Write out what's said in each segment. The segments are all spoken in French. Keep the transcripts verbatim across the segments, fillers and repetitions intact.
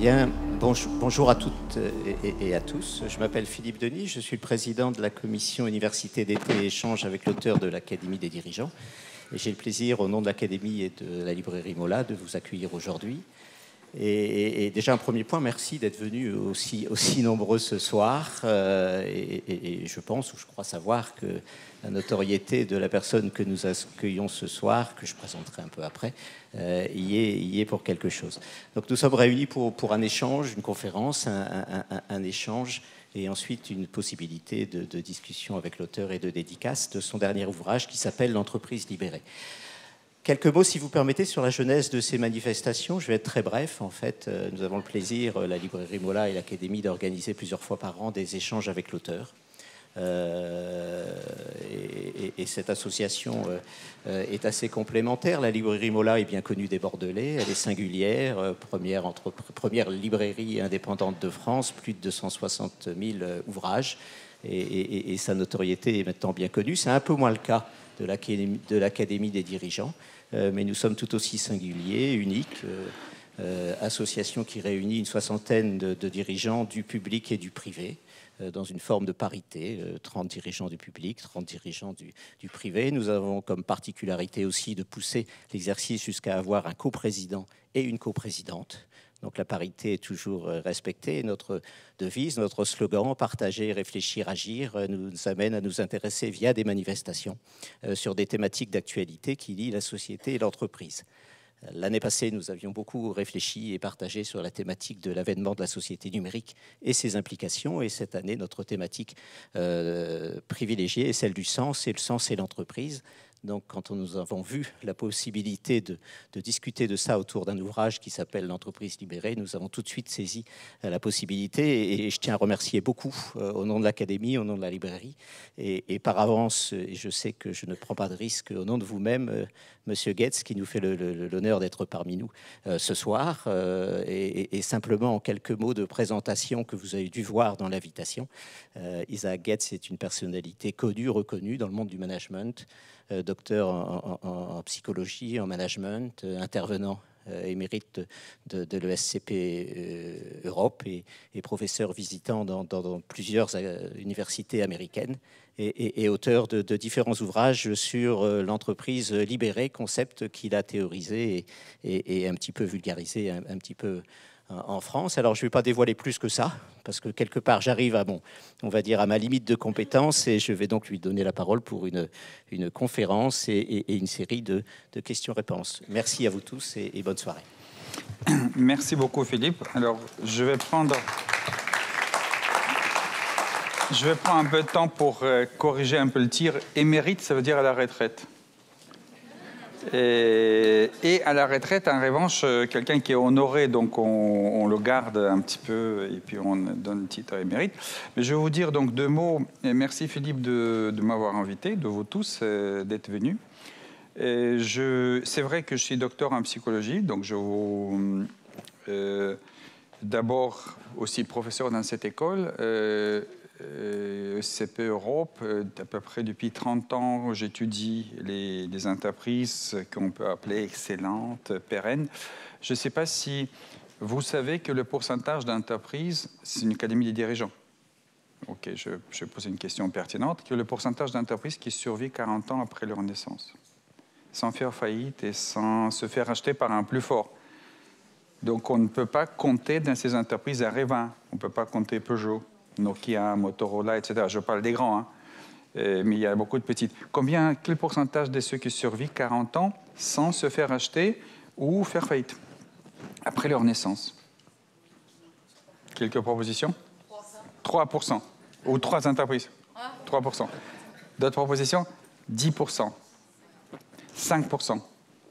Bien, bonjour, bonjour à toutes et, et à tous. Je m'appelle Philippe Denis, je suis le président de la commission Université d'été et échange avec l'auteur de l'Académie des dirigeants. Et j'ai le plaisir, au nom de l'Académie et de la librairie Mola, de vous accueillir aujourd'hui. Et, et, et déjà un premier point, merci d'être venus aussi, aussi nombreux ce soir. Euh, et, et, et je pense, ou je crois savoir que la notoriété de la personne que nous accueillons ce soir, que je présenterai un peu après, euh, y, est, y est pour quelque chose. Donc nous sommes réunis pour, pour un échange, une conférence, un, un, un, un échange, et ensuite une possibilité de, de discussion avec l'auteur et de dédicace de son dernier ouvrage qui s'appelle « L'entreprise libérée ». Quelques mots, si vous permettez, sur la genèse de ces manifestations. Je vais être très bref. En fait, euh, nous avons le plaisir, euh, la librairie Mola et l'Académie, d'organiser plusieurs fois par an des échanges avec l'auteur. Euh, et, et, et cette association euh, est assez complémentaire. La librairie Mola est bien connue des Bordelais. Elle est singulière, euh, première, entre, première librairie indépendante de France, plus de deux cent soixante mille euh, ouvrages. Et, et, et sa notoriété est maintenant bien connue. C'est un peu moins le cas de l'Académie, de l'Académie des dirigeants. Euh, mais nous sommes tout aussi singuliers, uniques, euh, euh, association qui réunit une soixantaine de, de dirigeants du public et du privé, euh, dans une forme de parité, euh, trente dirigeants du public, trente dirigeants du, du privé. Nous avons comme particularité aussi de pousser l'exercice jusqu'à avoir un coprésident et une coprésidente. Donc la parité est toujours respectée. Notre devise, notre slogan, partager, réfléchir, agir, nous amène à nous intéresser via des manifestations euh, sur des thématiques d'actualité qui lient la société et l'entreprise. L'année passée, nous avions beaucoup réfléchi et partagé sur la thématique de l'avènement de la société numérique et ses implications. Et cette année, notre thématique euh, privilégiée est celle du sens, et le sens et l'entreprise. Donc, quand nous avons vu la possibilité de, de discuter de ça autour d'un ouvrage qui s'appelle « L'entreprise libérée », nous avons tout de suite saisi la possibilité. Et, et je tiens à remercier beaucoup, euh, au nom de l'Académie, au nom de la librairie, et, et par avance, et je sais que je ne prends pas de risque, au nom de vous-même, euh, Monsieur Goetz, qui nous fait le, le, l'honneur d'être parmi nous euh, ce soir. Euh, et, et simplement, en quelques mots de présentation que vous avez dû voir dans l'invitation, euh, Isaac Goetz est une personnalité connue, reconnue dans le monde du management, Euh, docteur en, en, en psychologie, en management, euh, intervenant euh, émérite de, de, de l'E S C P euh, Europe et, et professeur visitant dans, dans, dans plusieurs euh, universités américaines et, et, et auteur de, de différents ouvrages sur euh, l'entreprise libérée, concept qu'il a théorisé et, et, et un petit peu vulgarisé, un, un petit peu en France. Alors, je ne vais pas dévoiler plus que ça, parce que quelque part, j'arrive à, bon, on va dire, à ma limite de compétences, et je vais donc lui donner la parole pour une, une conférence et, et, et une série de, de questions-réponses. Merci à vous tous et, et bonne soirée. Merci beaucoup, Philippe. Alors, je vais prendre... Je vais prendre un peu de temps pour euh, corriger un peu le tir. Émérite, ça veut dire à la retraite. Et, et à la retraite, en revanche, quelqu'un qui est honoré, donc on, on le garde un petit peu et puis on donne le titre émérite. Mais je vais vous dire donc deux mots. Et merci Philippe de, de m'avoir invité, de vous tous, euh, d'être venus. C'est vrai que je suis docteur en psychologie, donc je vous... Euh, d'abord aussi professeur dans cette école. Euh, E S C P Europe, à peu près depuis trente ans, j'étudie les, les entreprises qu'on peut appeler excellentes, pérennes. Je ne sais pas si vous savez que le pourcentage d'entreprises, c'est une académie des dirigeants. Ok, je, je pose une question pertinente, que le pourcentage d'entreprises qui survit quarante ans après leur naissance, sans faire faillite et sans se faire acheter par un plus fort. Donc on ne peut pas compter dans ces entreprises R vingt, on ne peut pas compter Peugeot, Nokia, Motorola, et cetera. Je parle des grands, hein. euh, mais il y a beaucoup de petites. Combien, quel pourcentage de ceux qui survivent quarante ans sans se faire acheter ou faire faillite après leur naissance? Quelques propositions? trois pour cent. Ou trois entreprises? trois pour cent. D'autres propositions? dix pour cent. cinq pour cent.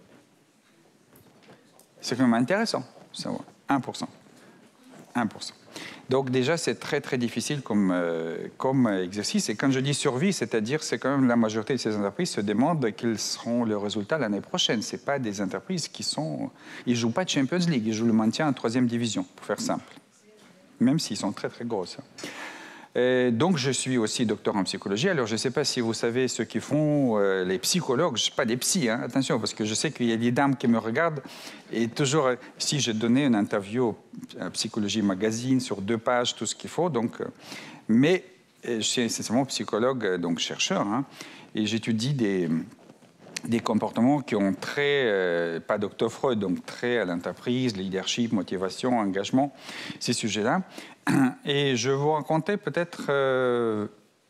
C'est quand même intéressant, savoir. un pour cent. un pour cent. Donc déjà, c'est très, très difficile comme, euh, comme exercice. Et quand je dis survie, c'est-à-dire c'est quand même la majorité de ces entreprises se demandent quels seront les résultats l'année prochaine. Ce n'est pas des entreprises qui sont... Ils ne jouent pas de Champions League, ils jouent le maintien en troisième division, pour faire simple. Même s'ils sont très, très grosses. Et donc, je suis aussi docteur en psychologie. Alors, je ne sais pas si vous savez ce qu'ils font euh, les psychologues. Je ne suis pas des psys, hein, attention, parce que je sais qu'il y a des dames qui me regardent. Et toujours, si j'ai donné une interview à Psychologie Magazine sur deux pages, tout ce qu'il faut. Donc, euh, mais je suis essentiellement psychologue, donc chercheur, hein, et j'étudie des, des comportements qui ont trait, euh, pas docteur Freud, donc trait à l'entreprise, leadership, motivation, engagement, ces sujets-là. Et je vais vous raconter peut-être euh,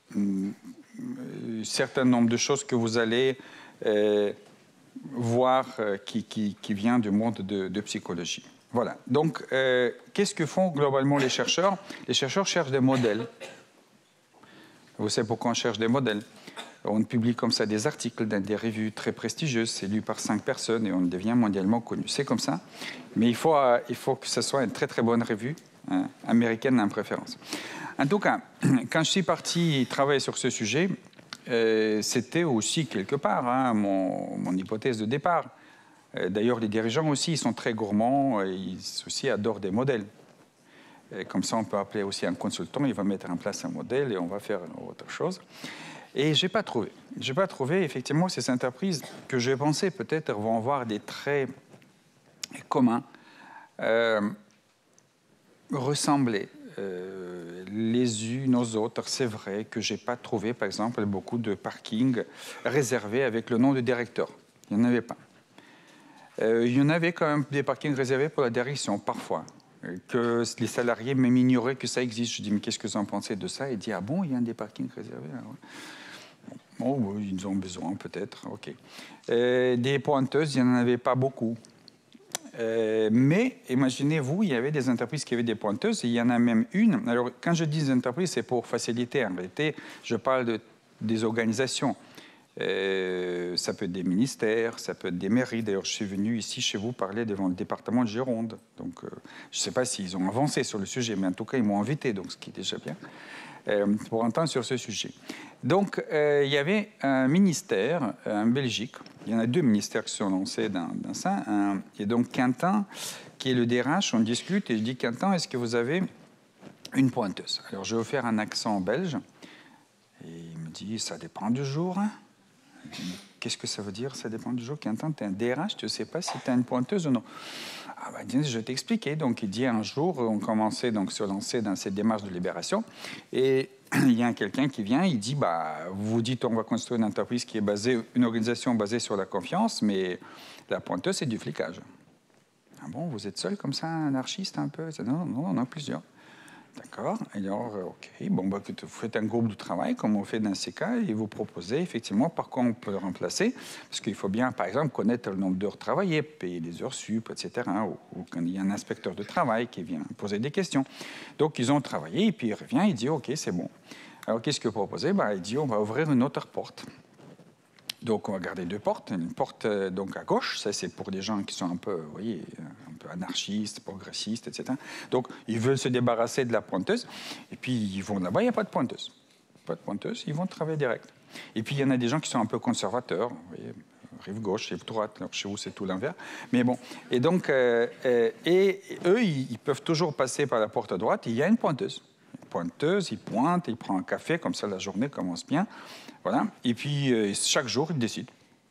un certain nombre de choses que vous allez euh, voir euh, qui, qui, qui vient du monde de, de psychologie. Voilà. Donc, euh, qu'est-ce que font globalement les chercheurs? Les chercheurs cherchent des modèles. Vous savez pourquoi on cherche des modèles? On publie comme ça des articles dans des revues très prestigieuses, c'est lu par cinq personnes et on devient mondialement connu. C'est comme ça. Mais il faut, euh, il faut que ce soit une très très bonne revue, hein, américaine en préférence. En tout cas, quand je suis parti travailler sur ce sujet, euh, c'était aussi quelque part hein, mon, mon hypothèse de départ. Euh, D'ailleurs, les dirigeants aussi, ils sont très gourmands, et ils aussi adorent des modèles. Et comme ça, on peut appeler aussi un consultant, il va mettre en place un modèle et on va faire autre chose. Et je n'ai pas trouvé. Je n'ai pas trouvé, effectivement, ces entreprises que j'ai pensé peut-être vont avoir des traits communs, euh, ressembler euh, les unes aux autres. C'est vrai que je n'ai pas trouvé, par exemple, beaucoup de parkings réservés avec le nom de directeur. Il n'y en avait pas. Euh, il y en avait quand même des parkings réservés pour la direction, parfois. Que les salariés même ignoraient que ça existe. Je dis, mais qu'est-ce que vous en pensez de ça? Il dit, ah bon, il y a des parkings réservés là, ouais. Bon, oui, ils en ont besoin, peut-être, ok. Euh, des pointeuses, il n'y en avait pas beaucoup. Euh, mais imaginez-vous, il y avait des entreprises qui avaient des pointeuses, et il y en a même une. Alors, quand je dis des entreprises, c'est pour faciliter. En réalité, je parle de, des organisations. Euh, ça peut être des ministères, ça peut être des mairies. D'ailleurs, je suis venu ici chez vous parler devant le département de Gironde. Donc, euh, je ne sais pas s'ils ont avancé sur le sujet, mais en tout cas, ils m'ont invité, donc ce qui est déjà bien, euh, pour entendre sur ce sujet. Donc, euh, il y avait un ministère euh, en Belgique. Il y en a deux ministères qui sont lancés dans, dans ça. Un, et donc, Quentin, qui est le D R H, on discute et je dis, Quentin, est-ce que vous avez une pointeuse? Alors, je vais faire un accent belge. Et il me dit, ça dépend du jour. Hein. Qu'est-ce que ça veut dire, ça dépend du jour? Quentin, tu es un D R H, tu ne sais pas si tu as une pointeuse ou non. Ah ben, je vais t'expliquer. Donc, il dit un jour, on commençait donc se lancer dans cette démarche de libération. Et il y a quelqu'un qui vient, il dit, bah, vous vous dites, on va construire une entreprise qui est basée, une organisation basée sur la confiance, mais la pointeuse, c'est du flicage. Ah bon, vous êtes seul comme ça, anarchiste un peu? Non, non, on a plusieurs. D'accord. Alors, OK. Bon, bah, vous faites un groupe de travail, comme on fait dans ces cas, et vous proposez effectivement par quoi on peut le remplacer. Parce qu'il faut bien, par exemple, connaître le nombre d'heures travaillées, payer les heures sup, et cetera. Ou, ou quand il y a un inspecteur de travail qui vient poser des questions. Donc, ils ont travaillé, et puis il revient, il dit, OK, c'est bon. Alors, qu'est-ce que vous proposez? Bah, il dit, on va ouvrir une autre porte. Donc, on va garder deux portes. Une porte euh, donc à gauche, ça c'est pour des gens qui sont un peu, vous voyez, un peu anarchistes, progressistes, et cetera. Donc, ils veulent se débarrasser de la pointeuse. Et puis, ils vont là-bas, il n'y a pas de pointeuse. Pas de pointeuse, ils vont travailler direct. Et puis, il y en a des gens qui sont un peu conservateurs, vous voyez, rive gauche, rive droite. Alors, chez vous, c'est tout l'inverse. Mais bon, et donc, euh, euh, et, et eux, ils, ils peuvent toujours passer par la porte à droite. Et il y a une pointeuse. Une pointeuse, ils pointent, ils prennent un café, comme ça, la journée commence bien. Voilà. Et puis, euh, chaque jour, ils décident.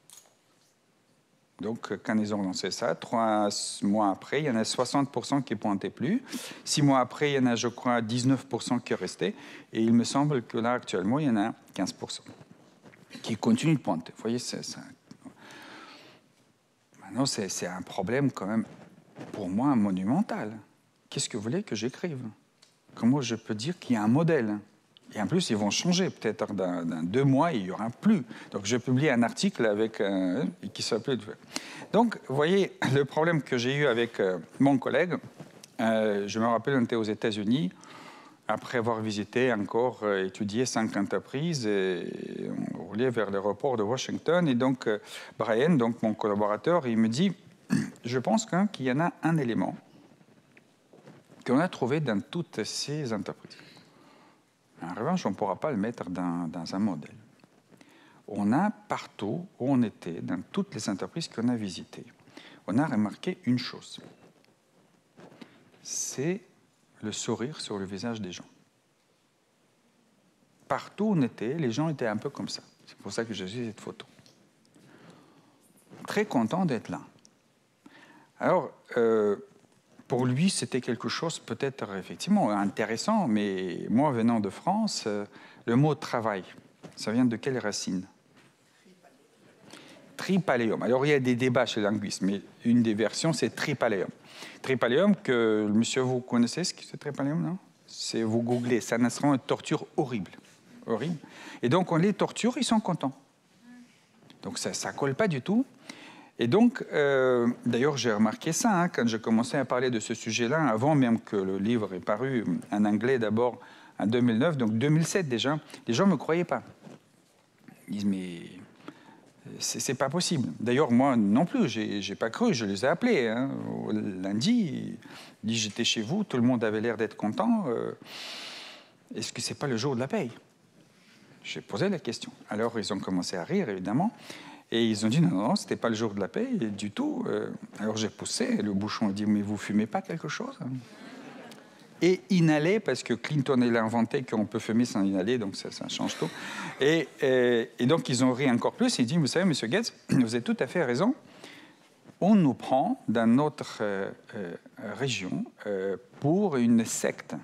Donc, quand ils ont lancé ça, trois mois après, il y en a soixante pour cent qui ne pointaient plus. Six mois après, il y en a, je crois, dix-neuf pour cent qui restaient. Et il me semble que là, actuellement, il y en a quinze pour cent qui continuent de pointer. Vous voyez, c'est ça. Maintenant, c'est un problème quand même, pour moi, monumental. Qu'est-ce que vous voulez que j'écrive? Comment je peux dire qu'il y a un modèle? Et en plus, ils vont changer. Peut-être dans, dans deux mois, il n'y aura plus. Donc, je publie un article avec, euh, qui s'appelle... Donc, vous voyez, le problème que j'ai eu avec euh, mon collègue, euh, je me rappelle, on était aux États-Unis, après avoir visité encore, euh, étudié cinq entreprises, et on roulait vers l'aéroport de Washington. Et donc, euh, Brian, donc mon collaborateur, il me dit, je pense hein, qu'il y en a un élément qu'on a trouvé dans toutes ces entreprises. En revanche, on ne pourra pas le mettre dans, dans un modèle. On a partout où on était, dans toutes les entreprises qu'on a visitées, on a remarqué une chose. C'est le sourire sur le visage des gens. partout où on était, les gens étaient un peu comme ça. C'est pour ça que j'ai choisi cette photo. Très content d'être là. Alors, euh, pour lui, c'était quelque chose peut-être effectivement intéressant, mais moi, venant de France, euh, le mot « travail », ça vient de quelle racine? Tripaléum. Alors, il y a des débats chez les linguistes, mais une des versions, c'est tripaléum. Tripaléum, que, monsieur, vous connaissez ce que c'est tripaléum, non? C'est, vous googlez, c'est un instrument de torture horrible. Horrible. Et donc, on les torture, ils sont contents. Donc, ça ne colle pas du tout. Et donc, euh, d'ailleurs, j'ai remarqué ça hein, quand j'ai commencé à parler de ce sujet-là, avant même que le livre ait paru en anglais d'abord en deux mille neuf, donc deux mille sept déjà, les gens ne me croyaient pas. Ils disent, mais c'est pas possible. D'ailleurs, moi non plus, j'ai pas cru, je les ai appelés. Hein. Lundi, ils disent, j'étais chez vous, tout le monde avait l'air d'être content. Euh, Est-ce que c'est pas le jour de la paye? J'ai posé la question. Alors, ils ont commencé à rire, évidemment. Et ils ont dit, non, non, ce n'était pas le jour de la paye du tout. Euh, alors j'ai poussé, et le bouchon a dit, mais vous ne fumez pas quelque chose? Et inhaler, parce que Clinton il a inventé qu'on peut fumer sans inhaler, donc ça, ça change tout. Et, et, et donc ils ont ri encore plus, ils disent, vous savez, monsieur Goetz, vous avez tout à fait raison, on nous prend dans notre euh, euh, région euh, pour une secte.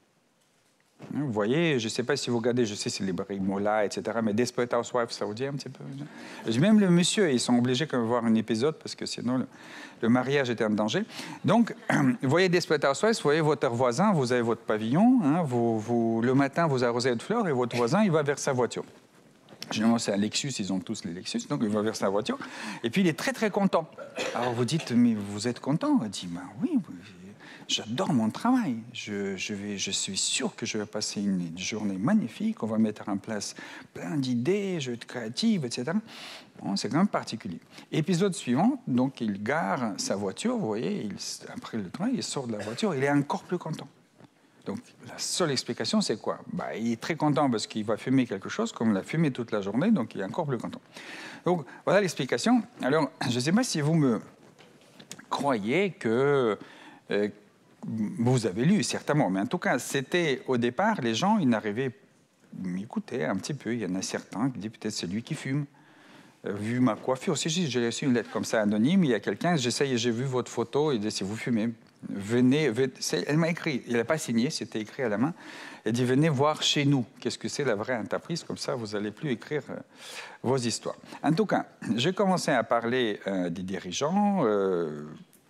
Vous voyez, je ne sais pas si vous regardez, je sais c'est les Brimola, et cetera, mais Desperate Housewives, ça vous dit un petit peu? Même le monsieur, ils sont obligés de voir un épisode parce que sinon le, le mariage était en danger. Donc, vous voyez Desperate Housewives, vous voyez votre voisin, vous avez votre pavillon, hein, vous, vous, le matin vous arrosez de fleurs et votre voisin, il va vers sa voiture. Généralement, c'est un Lexus, ils ont tous les Lexus, donc il va vers sa voiture. Et puis, il est très, très content. Alors, vous dites, mais vous êtes content? Il dit, ben oui, j'adore mon travail. Je, je, vais, je suis sûr que je vais passer une journée magnifique. On va mettre en place plein d'idées, je vais être créative, et cetera. Bon, c'est quand même particulier. Épisode suivant, donc il gare sa voiture, vous voyez, il, après le travail, il sort de la voiture, il est encore plus content. Donc, la seule explication, c'est quoi? Bah, il est très content parce qu'il va fumer quelque chose, comme il a fumé toute la journée, donc il est encore plus content. Donc, voilà l'explication. Alors, je ne sais pas si vous me croyez que... Euh, vous avez lu, certainement, mais en tout cas, c'était au départ, les gens, ils n'arrivaient... Écoutez, un petit peu, il y en a certains qui disent peut-être c'est lui qui fume. Euh, vu ma coiffure, si j'ai reçu une lettre comme ça anonyme, il y a quelqu'un, j'essaye, j'ai vu votre photo, il dit si vous fumez, venez, venez. Elle m'a écrit, il n'a pas signé, c'était écrit à la main, elle dit venez voir chez nous, qu'est-ce que c'est la vraie entreprise, comme ça vous n'allez plus écrire euh, vos histoires. En tout cas, j'ai commencé à parler euh, des dirigeants, euh,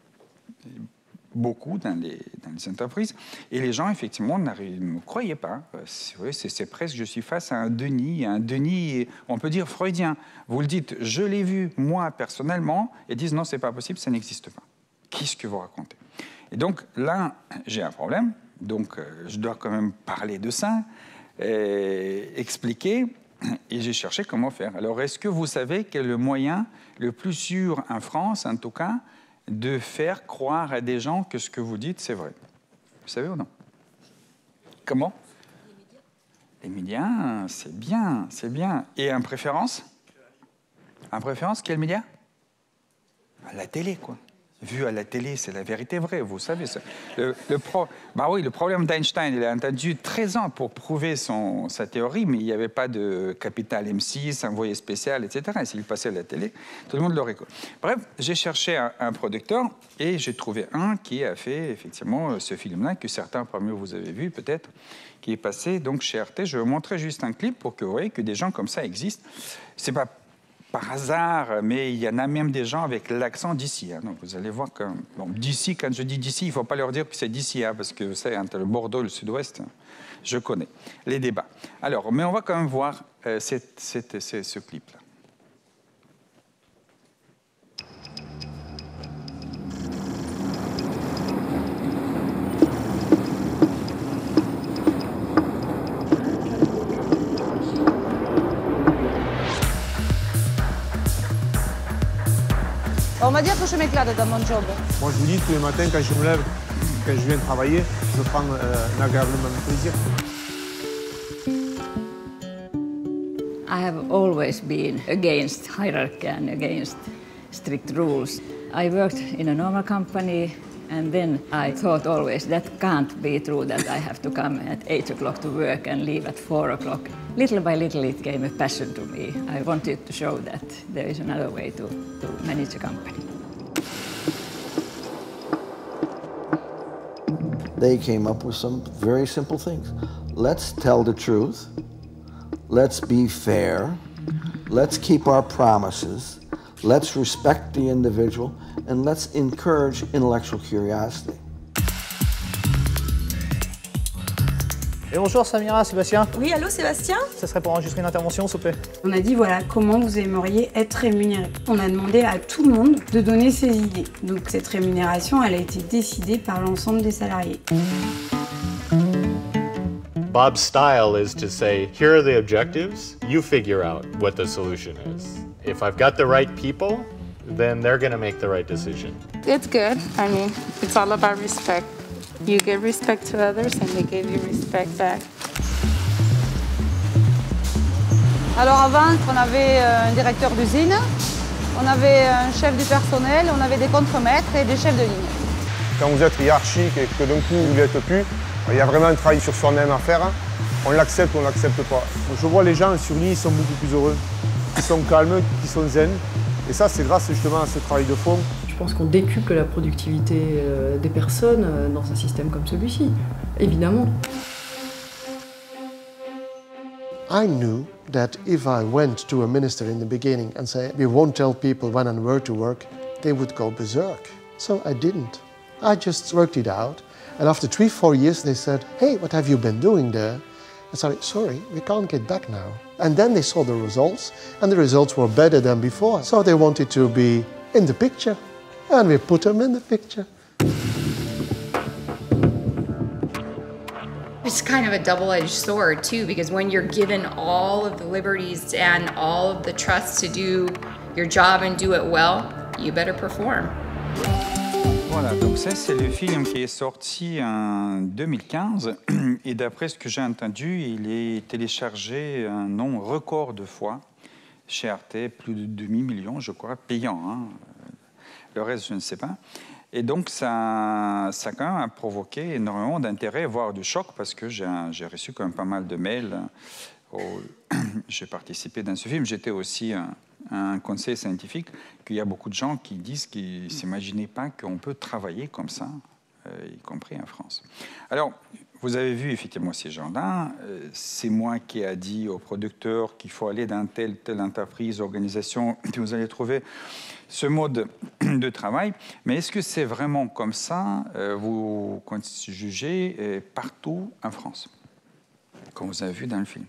beaucoup dans les, dans les entreprises, et les gens, effectivement, ne me croyaient pas. C'est presque, je suis face à un déni, un déni, on peut dire freudien. Vous le dites, je l'ai vu, moi, personnellement, et disent, non, c'est pas possible, ça n'existe pas. Qu'est-ce que vous racontez? Et donc, là, j'ai un problème, donc euh, je dois quand même parler de ça, et expliquer, et j'ai cherché comment faire. Alors, est-ce que vous savez quel est le moyen le plus sûr en France, en tout cas, de faire croire à des gens que ce que vous dites, c'est vrai? Vous savez ou non? Comment? Les médias, c'est bien, c'est bien. Et en préférence? En préférence, quel média? La télé, quoi. Vu à la télé, c'est la vérité vraie, vous savez. Ça. Le, le, pro... bah oui, le problème d'Einstein, il a attendu treize ans pour prouver son, sa théorie, mais il n'y avait pas de capital M six, envoyé spécial, et cetera. Et s'il passait à la télé, tout le monde l'aurait connu. Bref, j'ai cherché un, un producteur et j'ai trouvé un qui a fait effectivement ce film-là, que certains parmi vous, vous avez vu peut-être, qui est passé donc chez R T. Je vais vous montrer juste un clip pour que vous voyez que des gens comme ça existent. C'est pas par hasard, mais il y en a même des gens avec l'accent d'ici. Hein. Donc vous allez voir que... Bon, d'ici, quand je dis d'ici, il ne faut pas leur dire que c'est d'ici, hein, parce que vous savez, entre le Bordeaux et le Sud-Ouest, je connais les débats. Alors, mais on va quand même voir euh, cette, cette, cette, ce clip-là. On m'a dit que je m'éclate dans mon job. Moi, je vous dis, tous les matins, quand je me lève, quand je viens travailler, je prends euh, un agréablement plaisir. I have always been against hierarchy and against strict rules. I worked in a normal company, and then I thought always that can't be true, that I have to come at eight o'clock to work and leave at four o'clock. little by little it became a passion to me. I wanted to show that there is another way to, to manage a company. They came up with some very simple things. Let's tell the truth. Let's be fair. Let's keep our promises. Let's respect the individual. And let's encourage intellectual curiosity. Et bonjour Samira, Sébastien. Oui, allô Sébastien? Ça serait pour enregistrer une intervention, s'il vous plaît. On a dit, voilà, comment vous aimeriez être rémunéré. On a demandé à tout le monde de donner ses idées. Donc cette rémunération, elle a été décidée par l'ensemble des salariés. Bob's style is to say, here are the objectives, you figure out what the solution is. If I've got the right people, then they're going to make the right decision. It's good. I mean, it's all about respect. You give respect to others and they give you respect back. Alors avant, on avait un directeur d'usine, on avait un chef du personnel, on avait des contremaîtres et des chefs de ligne. Quand vous êtes hiérarchique et que d'un coup vous ne l'êtes plus, il y a vraiment un travail sur soi-même à faire. On l'accepte ou on ne l'accepte pas. Je vois les gens sur ligne, ils sont beaucoup plus heureux. Ils sont calmes, ils sont zen. Et ça, c'est grâce justement à ce travail de fond. Je pense qu'on décuple la productivité des personnes dans un système comme celui-ci, évidemment. I knew that if I went to a minister in the beginning and say, we won't tell people when and where to work, they would go berserk. So I didn't. I just worked it out. And after three, four years, they said, hey, what have you been doing there? I said, sorry, we can't get back now. And then they saw the results, and the results were better than before. So they wanted to be in the picture. And we put them in the picture. It's kind of a double-edged sword too, because when you're given all of the liberties and all of the trust to do your job and do it well, you better perform. Voilà, donc ça c'est le film qui est sorti en deux mille quinze et d'après ce que j'ai entendu, il est téléchargé un nombre record de fois chez Arte, plus de demi-million je crois, payant. Hein. Le reste, je ne sais pas. Et donc, ça, ça quand même a provoqué énormément d'intérêt, voire de choc, parce que j'ai reçu quand même pas mal de mails. J'ai participé dans ce film. J'étais aussi un, un conseil scientifique, qu'il y a beaucoup de gens qui disent qu'ils ne s'imaginaient pas qu'on peut travailler comme ça, euh, y compris en France. Alors, vous avez vu effectivement ces gens-là. Euh, c'est moi qui ai dit aux producteurs qu'il faut aller dans telle, telle entreprise, organisation, que vous allez trouver ce mode de travail. Mais est-ce que c'est vraiment comme ça, euh, vous jugez euh, partout en France, comme vous avez vu dans le film?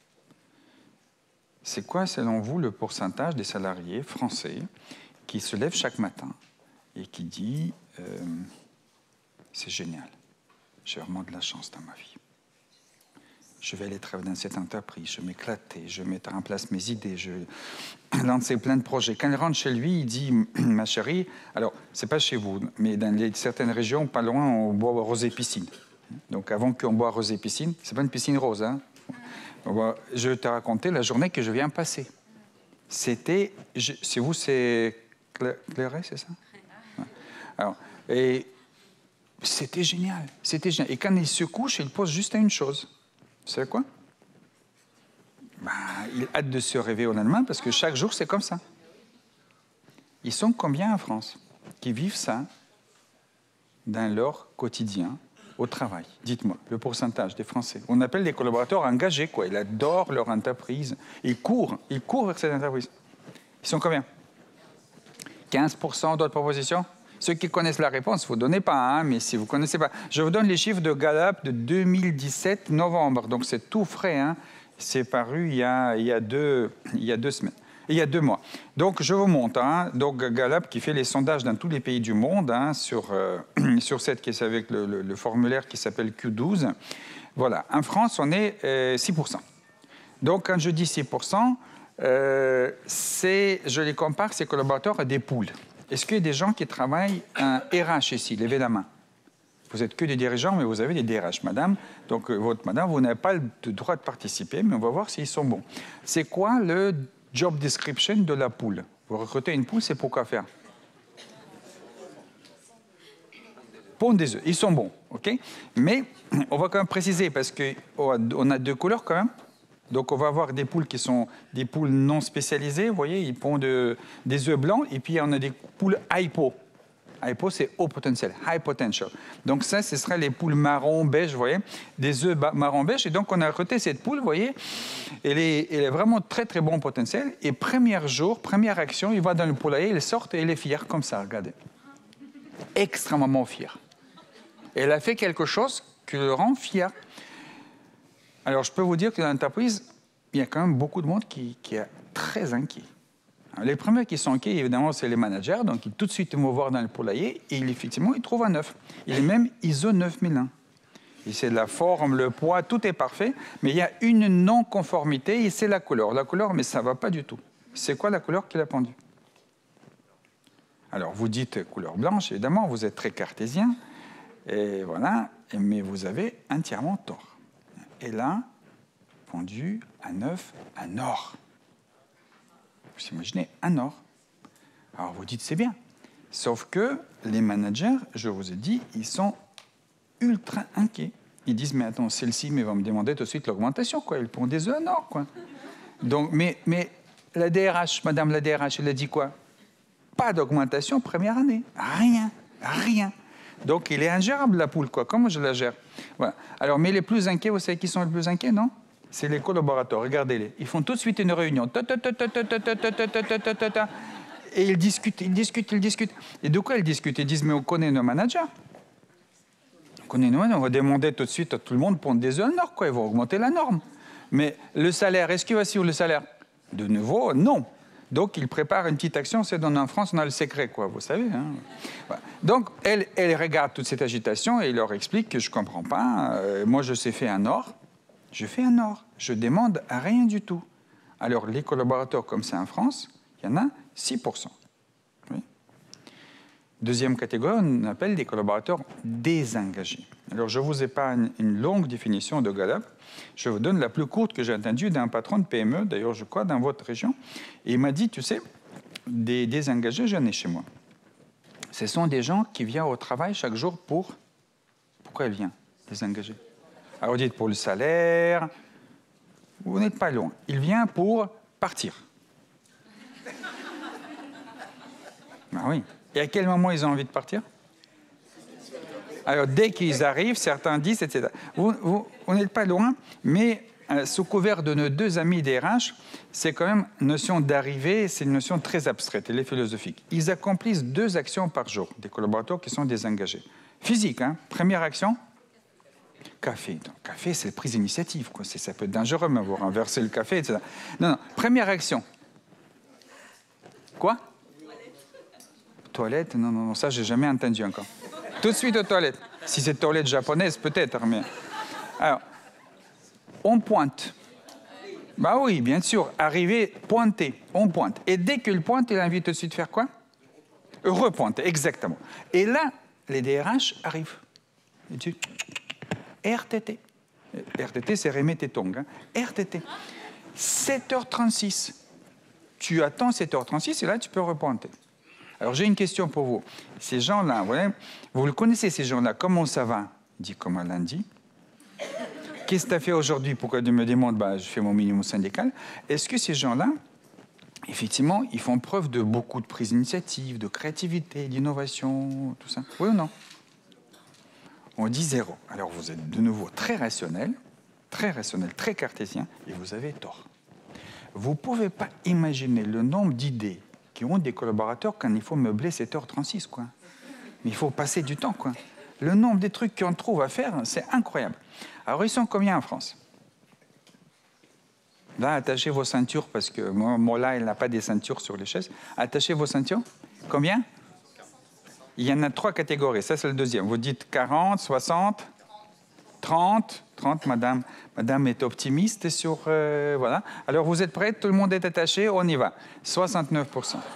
C'est quoi, selon vous, le pourcentage des salariés français qui se lèvent chaque matin et qui dit euh, « c'est génial, j'ai vraiment de la chance dans ma vie. Je vais aller travailler dans cette entreprise, je m'éclater, je mettre en place mes idées, je lancer plein de projets. » Quand il rentre chez lui, il dit « ma chérie, alors, c'est pas chez vous, mais dans les, certaines régions, pas loin, on boit rosé piscine. Donc avant qu'on boit rosé piscine, c'est pas une piscine rose, hein. Je vais te raconter la journée que je viens passer. C'était, c'est vous, c'est Clairet, c'est ça? Alors, et c'était génial, c'était génial. Et quand il se couche, il pense juste à une chose. Vous savez quoi? Bah, il a hâte de se réveiller au lendemain parce que chaque jour, c'est comme ça. Ils sont combien en France qui vivent ça dans leur quotidien au travail? Dites-moi, le pourcentage des Français. On appelle les collaborateurs engagés, quoi. Ils adorent leur entreprise. Ils courent, ils courent vers cette entreprise. Ils sont combien? quinze pour cent d'autres propositions? Ceux qui connaissent la réponse, vous ne donnez pas, hein, mais si vous ne connaissez pas. Je vous donne les chiffres de Gallup de deux mille dix-sept, novembre. Donc c'est tout frais, hein. C'est paru il y, a, il, y a deux, il y a deux semaines. Il y a deux mois. Donc, je vous montre. Hein, donc, Gallup qui fait les sondages dans tous les pays du monde hein, sur, euh, sur cette qui est avec le, le, le formulaire qui s'appelle Q douze. Voilà. En France, on est euh, six pour cent. Donc, quand je dis six pour cent, euh, je les compare, ces collaborateurs, à des poules. Est-ce qu'il y a des gens qui travaillent en R H ici? Levez la main. Vous n'êtes que des dirigeants, mais vous avez des D R H, madame. Donc, votre madame, vous n'avez pas le droit de participer, mais on va voir s'ils sont bons. C'est quoi le job description de la poule? Vous recrutez une poule, c'est pour quoi faire? Pondre des œufs. Ils sont bons, OK? Mais on va quand même préciser, parce qu'on a deux couleurs quand même. Donc, on va avoir des poules qui sont des poules non spécialisées. Vous voyez, ils pondent de, des œufs blancs. Et puis, on a des poules hypo. Hypo, c'est haut potentiel, high potential. Donc, ça, ce seraient les poules marron, beige, vous voyez, des œufs marron, beige. Et donc, on a recruté cette poule, vous voyez. Elle est, elle est vraiment très, très bon potentiel. Et premier jour, première action, il va dans le poulailler, il sort et elle est fière comme ça, regardez. Extrêmement fière. Elle a fait quelque chose qui le rend fier. Alors, je peux vous dire que dans l'entreprise, il y a quand même beaucoup de monde qui, qui est très inquiet. Alors, les premiers qui sont inquiets, évidemment, c'est les managers. Donc, ils tout de suite vont voir dans le poulailler et effectivement, ils trouvent un œuf. Il est même I S O neuf mille un. Et c'est la forme, le poids, tout est parfait. Mais il y a une non-conformité et c'est la couleur. La couleur, mais ça ne va pas du tout. C'est quoi la couleur qu'il a pendue? Alors, vous dites couleur blanche, évidemment, vous êtes très cartésien. Et voilà, mais vous avez entièrement tort. Elle a pondu un œuf, un or. Vous imaginez, un or. Alors vous dites, c'est bien. Sauf que les managers, je vous ai dit, ils sont ultra inquiets. Ils disent, mais attends, celle-ci va me demander tout de suite l'augmentation, quoi. Elle pond des œufs en or, quoi. Donc, mais, mais la D R H, madame la D R H, elle a dit quoi? Pas d'augmentation première année. Rien, rien. Donc, il est ingérable, la poule, quoi. Comment je la gère? Voilà. Alors, mais les plus inquiets, vous savez qui sont les plus inquiets, non? C'est les collaborateurs. Regardez-les. Ils font tout de suite une réunion. Et ils discutent, ils discutent, ils discutent. Et de quoi ils discutent? Ils disent, mais on connaît nos managers. On connaît nos managers. On va demander tout de suite à tout le monde de pondre des œufs en or, quoi. Ils vont augmenter la norme. Mais le salaire, est-ce qu'il va suivre le salaire? De nouveau, non. Donc, il prépare une petite action, c'est dans en France, on a le secret, quoi, vous savez. Hein. Voilà. Donc, elle, elle regarde toute cette agitation et il leur explique que je ne comprends pas. Euh, moi, je sais faire un or. Je fais un or. Je demande à rien du tout. Alors, les collaborateurs, comme c'est en France, il y en a six pour cent. Oui. Deuxième catégorie, on appelle des collaborateurs désengagés. Alors, je vous épargne une longue définition de Gallup. Je vous donne la plus courte que j'ai entendue d'un patron de P M E, d'ailleurs, je crois, dans votre région. Et il m'a dit, tu sais, des désengagés, j'en ai chez moi. Ce sont des gens qui viennent au travail chaque jour pour... Pourquoi ils viennent, désengagés? Alors, vous dites pour le salaire, vous n'êtes pas loin. Il vient pour partir. Ben oui. Et à quel moment ils ont envie de partir? Alors, dès qu'ils arrivent, certains disent, et cetera. Vous, vous, vous n'êtes pas loin, mais euh, sous couvert de nos deux amis D R H, c'est quand même une notion d'arrivée, c'est une notion très abstraite, elle est philosophique. Ils accomplissent deux actions par jour, des collaborateurs qui sont désengagés. Physique, hein. Première action, café. Donc, café, c'est prise d'initiative, quoi. Ça peut être dangereux, mais vous renversez le café, et cetera. Non, non. Première action. Quoi? Toilette? Non, non, non, ça, j'ai jamais entendu encore. Tout de suite aux toilettes. Si c'est toilette japonaise, peut-être, mais... Alors, on pointe. Bah oui, bien sûr. Arriver, pointer, on pointe. Et dès qu'il pointe, il a envie tout de suite de faire quoi? Repointer, exactement. Et là, les D R H arrivent. Et tu... R T T. R T T, c'est remettre tes tongs. Hein. R T T. sept heures trente-six. Tu attends sept heures trente-six et là, tu peux repointer. Alors, j'ai une question pour vous. Ces gens-là, vous, vous le connaissez, ces gens-là, comment ça va? Il dit comme un lundi. Qu'est-ce que tu as fait aujourd'hui? Pourquoi tu me demandes? Bah, je fais mon minimum syndical. Est-ce que ces gens-là, effectivement, ils font preuve de beaucoup de prise d'initiative, de créativité, d'innovation, tout ça? Oui ou non? On dit zéro. Alors, vous êtes de nouveau très rationnel, très rationnel, très cartésien, et vous avez tort. Vous ne pouvez pas imaginer le nombre d'idées qui ont des collaborateurs quand il faut meubler sept heures trente-six, quoi. Mais il faut passer du temps, quoi. Le nombre de trucs qu'on trouve à faire, c'est incroyable. Alors, ils sont combien en France? Là, attachez vos ceintures, parce que moi, moi là, il n'a pas des ceintures sur les chaises. Attachez vos ceintures. Combien? Il y en a trois catégories. Ça, c'est le deuxième. Vous dites quarante, soixante, trente. trente, madame. Madame est optimiste sur... Euh, voilà. Alors, vous êtes prêts? Tout le monde est attaché? On y va. soixante-neuf pour cent.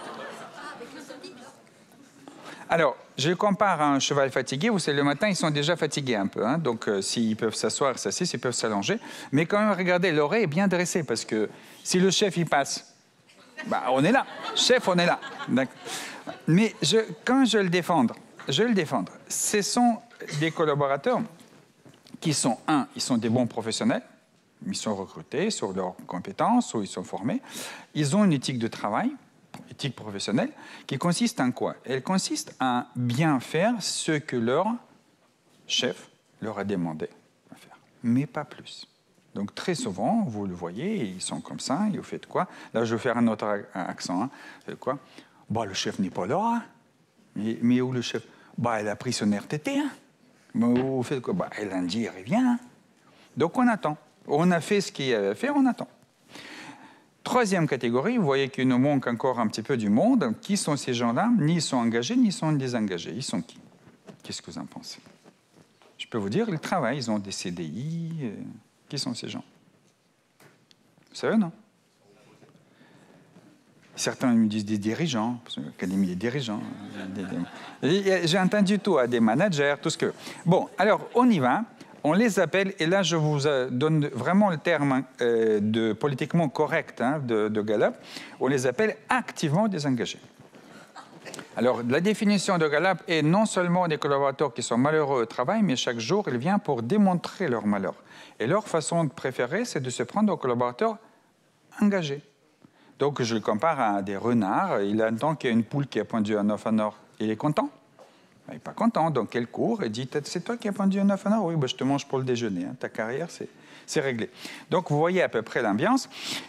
Alors, je compare à un cheval fatigué. Vous savez, le matin, ils sont déjà fatigués un peu. Hein, donc, euh, s'ils peuvent s'asseoir, s'assisent, ils peuvent s'allonger. Mais quand même, regardez, l'oreille est bien dressée parce que si le chef, il passe, bah, on est là. Chef, on est là. Mais je, quand je le défendre, je le défendre, ce sont des collaborateurs qui sont, un, ils sont des bons professionnels, Ils sont recrutés sur leurs compétences ou ils sont formés. Ils ont une éthique de travail, éthique professionnelle, qui consiste en quoi? Elle consiste à bien faire ce que leur chef leur a demandé de faire, mais pas plus. Donc très souvent, vous le voyez, ils sont comme ça, et vous faites quoi? Là, je vais faire un autre accent. Hein. Vous faites quoi? Bah, le chef n'est pas là. Hein. Mais, mais où le chef? Bah, elle a pris son R T T. Hein. Mais vous faites quoi? Bah, lundi, il revient. Hein. Donc on attend. On a fait ce qu'il avait fait, on attend. Troisième catégorie, vous voyez qu'il nous manque encore un petit peu du monde. Qui sont ces gens-là? Ni ils sont engagés, ni ils sont désengagés. Ils sont qui? Qu'est-ce que vous en pensez? Je peux vous dire, ils travaillent, ils ont des C D I. Euh, qui sont ces gens? Vous savez, non? Certains me disent des dirigeants, parce que l'Académie des dirigeants. J'ai entendu tout, à des managers, tout ce que... Bon, alors, on y va. On les appelle, et là, je vous donne vraiment le terme euh, de politiquement correct hein, de, de Gallup, on les appelle activement désengagés. Alors, la définition de Gallup est non seulement des collaborateurs qui sont malheureux au travail, mais chaque jour, il vient pour démontrer leur malheur. Et leur façon préférée, c'est de se prendre aux collaborateurs engagés. Donc, je le compare à des renards. Il attend qu'il y ait une poule qui a pondu un œuf en or. Il est content? Il n'est pas content. Donc, elle court et dit, c'est toi qui as pondu un œuf en or? Oui, ben, je te mange pour le déjeuner. Hein. Ta carrière, c'est réglé. Donc, vous voyez à peu près l'ambiance.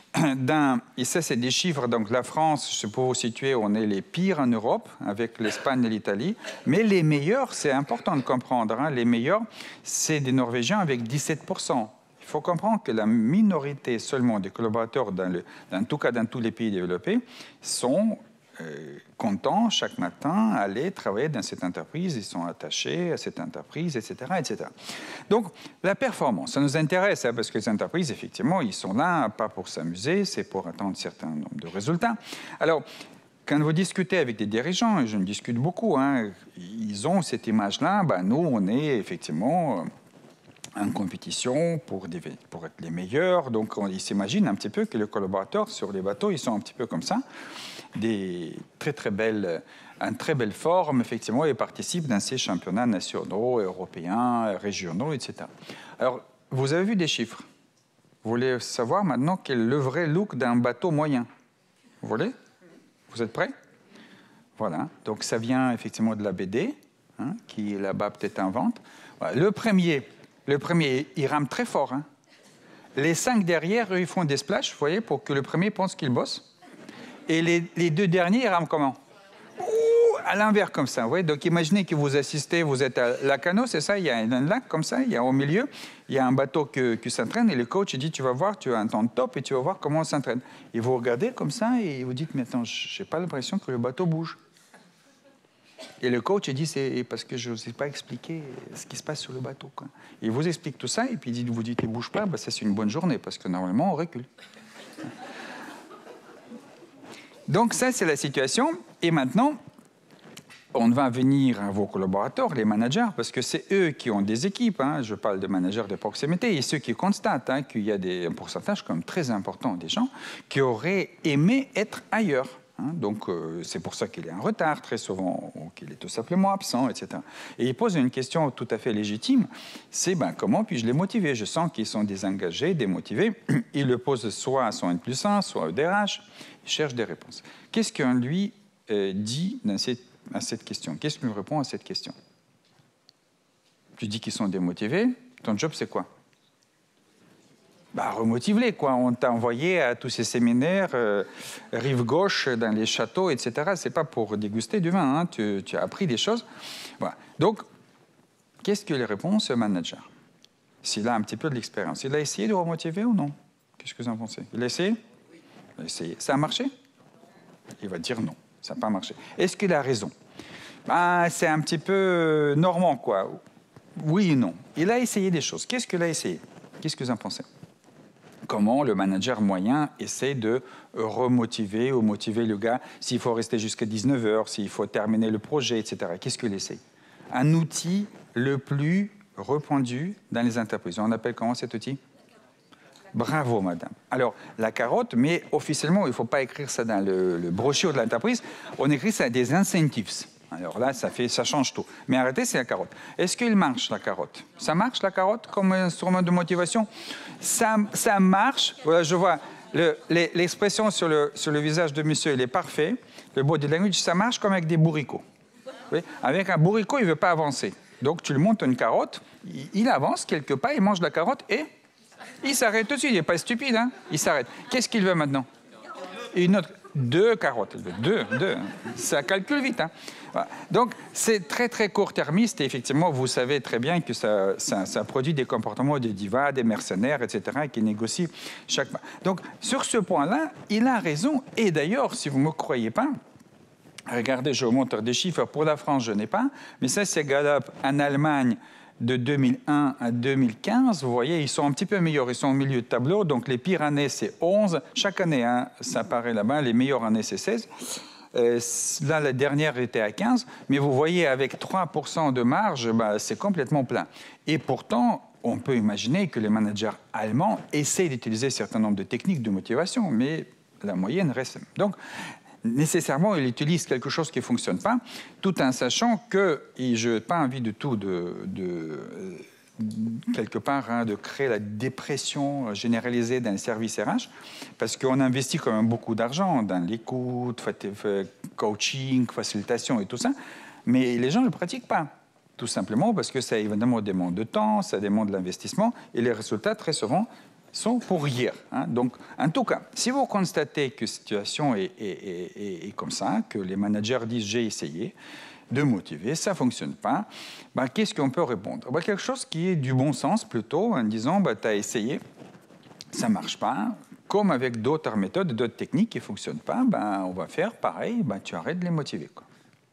Et ça, c'est des chiffres. Donc, la France, je peux vous situer, on est les pires en Europe, avec l'Espagne et l'Italie. Mais les meilleurs, c'est important de comprendre, hein, les meilleurs, c'est des Norvégiens avec dix-sept pour cent. Il faut comprendre que la minorité seulement des collaborateurs, dans le, en tout cas dans tous les pays développés, sont euh, contents chaque matin d'aller travailler dans cette entreprise, ils sont attachés à cette entreprise, et cetera, et cetera. Donc, la performance, ça nous intéresse, hein, parce que les entreprises, effectivement, ils sont là, pas pour s'amuser, c'est pour atteindre un certain nombre de résultats. Alors, quand vous discutez avec des dirigeants, et je me discute beaucoup, hein, ils ont cette image-là, ben, nous, on est effectivement... Euh, en compétition pour, des, pour être les meilleurs. Donc, on, ils s'imaginent un petit peu que les collaborateurs sur les bateaux, ils sont un petit peu comme ça, des très, très belles, en très belle forme, effectivement, et participent dans ces championnats nationaux, européens, régionaux, et cetera. Alors, vous avez vu des chiffres. Vous voulez savoir maintenant quel est le vrai look d'un bateau moyen? Vous voulez? Vous êtes prêts? Voilà. Donc, ça vient effectivement de la B D, hein, qui est là-bas peut-être en vente. Voilà. Le premier... Le premier, il rame très fort. Hein. Les cinq derrière, eux, ils font des splashes, vous voyez, pour que le premier pense qu'il bosse. Et les, les deux derniers, ils rament comment? Ouh, à l'envers, comme ça. Vous voyez. Donc, imaginez que vous assistez, vous êtes à la canot, c'est ça, il y a un lac comme ça, il y a au milieu, il y a un bateau que, qui s'entraîne, et le coach il dit, tu vas voir, tu as un temps de top, et tu vas voir comment on s'entraîne. Et vous regardez comme ça, et vous dites, mais attends, je n'ai pas l'impression que le bateau bouge. Et le coach dit, c'est parce que je ne sais pas expliquer ce qui se passe sur le bateau. Quoi. Il vous explique tout ça, et puis il vous dit, il ne bouge pas, ben, ça c'est une bonne journée, parce que normalement, on recule. Donc ça, c'est la situation. Et maintenant, on va venir à vos collaborateurs, les managers, parce que c'est eux qui ont des équipes. Hein. Je parle de managers de proximité, et ceux qui constatent hein, qu'il y a des, un pourcentage comme très important des gens qui auraient aimé être ailleurs. Hein, donc, euh, c'est pour ça qu'il est en retard, très souvent, ou qu'il est tout simplement absent, et cetera. Et il pose une question tout à fait légitime, c'est ben, comment puis-je les motiver? Je sens qu'ils sont désengagés, démotivés. Il le pose soit à son N plus un, soit au D R H. Il cherche des réponses. Qu'est-ce qu'on lui euh, dit dans cette, à cette question? Qu'est-ce qu'il lui répond à cette question? Tu dis qu'ils sont démotivés. Ton job, c'est quoi? Bah, remotive-les, quoi. On t'a envoyé à tous ces séminaires, euh, rive gauche, dans les châteaux, et cetera. C'est pas pour déguster du vin, hein. tu, tu as appris des choses. Voilà. Donc, qu'est-ce que les répond ce manager? S'il a un petit peu de l'expérience. Il a essayé de remotiver ou non? Qu'est-ce que vous en pensez? Il a essayé? Il a essayé. Ça a marché? Il va dire non, ça n'a pas marché. Est-ce qu'il a raison? Bah, c'est un petit peu normand, quoi. Oui et non. Il a essayé des choses. Qu'est-ce qu'il a essayé? Qu'est-ce que vous en pensez? Comment le manager moyen essaie de remotiver ou motiver le gars s'il faut rester jusqu'à dix-neuf heures, s'il faut terminer le projet, et cetera. Qu'est-ce qu'il essaie? Un outil le plus répandu dans les entreprises. On appelle comment cet outil? Bravo, madame. Alors, la carotte, mais officiellement, il ne faut pas écrire ça dans le, le brochure de l'entreprise, on écrit ça des incentives. Alors là, ça, fait, ça change tout. Mais arrêtez, c'est la carotte. Est-ce qu'il marche, la carotte? Ça marche, la carotte, comme instrument de motivation? Ça, ça marche. Voilà, je vois l'expression sur le, sur le visage de monsieur, il est parfait. Le body language, ça marche comme avec des bourricots. Oui? Avec un bourricot, il ne veut pas avancer. Donc, tu lui montes une carotte, il, il avance quelques pas, il mange la carotte et il s'arrête tout de suite. Il n'est pas stupide, hein? Il s'arrête. Qu'est-ce qu'il veut maintenant? Une autre... Deux carottes, deux, deux. Ça calcule vite. Hein. Voilà. Donc, c'est très, très court-termiste. Et effectivement, vous savez très bien que ça, ça, ça produit des comportements de divas, des mercenaires, et cetera, qui négocient chaque fois. Donc, sur ce point-là, il a raison. Et d'ailleurs, si vous ne me croyez pas, regardez, je vous montre des chiffres. Pour la France, je n'ai pas. Mais ça, c'est Gallup en Allemagne. De deux mille un à deux mille quinze, vous voyez, ils sont un petit peu meilleurs, ils sont au milieu de tableau, donc les pires années, c'est onze. Chaque année, hein, ça apparaît là-bas, les meilleures années, c'est seize. Euh, là, la dernière était à quinze, mais vous voyez, avec trois pour cent de marge, bah, c'est complètement plein. Et pourtant, on peut imaginer que les managers allemands essayent d'utiliser un certain nombre de techniques de motivation, mais la moyenne reste... Donc, nécessairement, il utilise quelque chose qui ne fonctionne pas, tout en sachant que, et je n'ai pas envie du tout de, de quelque part, hein, de créer la dépression généralisée d'un service R H, parce qu'on investit quand même beaucoup d'argent dans l'écoute, coaching, facilitation et tout ça, mais les gens ne le pratiquent pas, tout simplement parce que ça évidemment demande de temps, ça demande de l'investissement, et les résultats, très souvent, sont pour hier. Hein. Donc, en tout cas, si vous constatez que la situation est, est, est, est comme ça, que les managers disent « j'ai essayé », de motiver, ça ne fonctionne pas, ben, qu'est-ce qu'on peut répondre? Ben, quelque chose qui est du bon sens plutôt, en disant ben, « tu as essayé, ça ne marche pas », comme avec d'autres méthodes, d'autres techniques qui ne fonctionnent pas, ben, on va faire pareil, ben, tu arrêtes de les motiver. Quoi.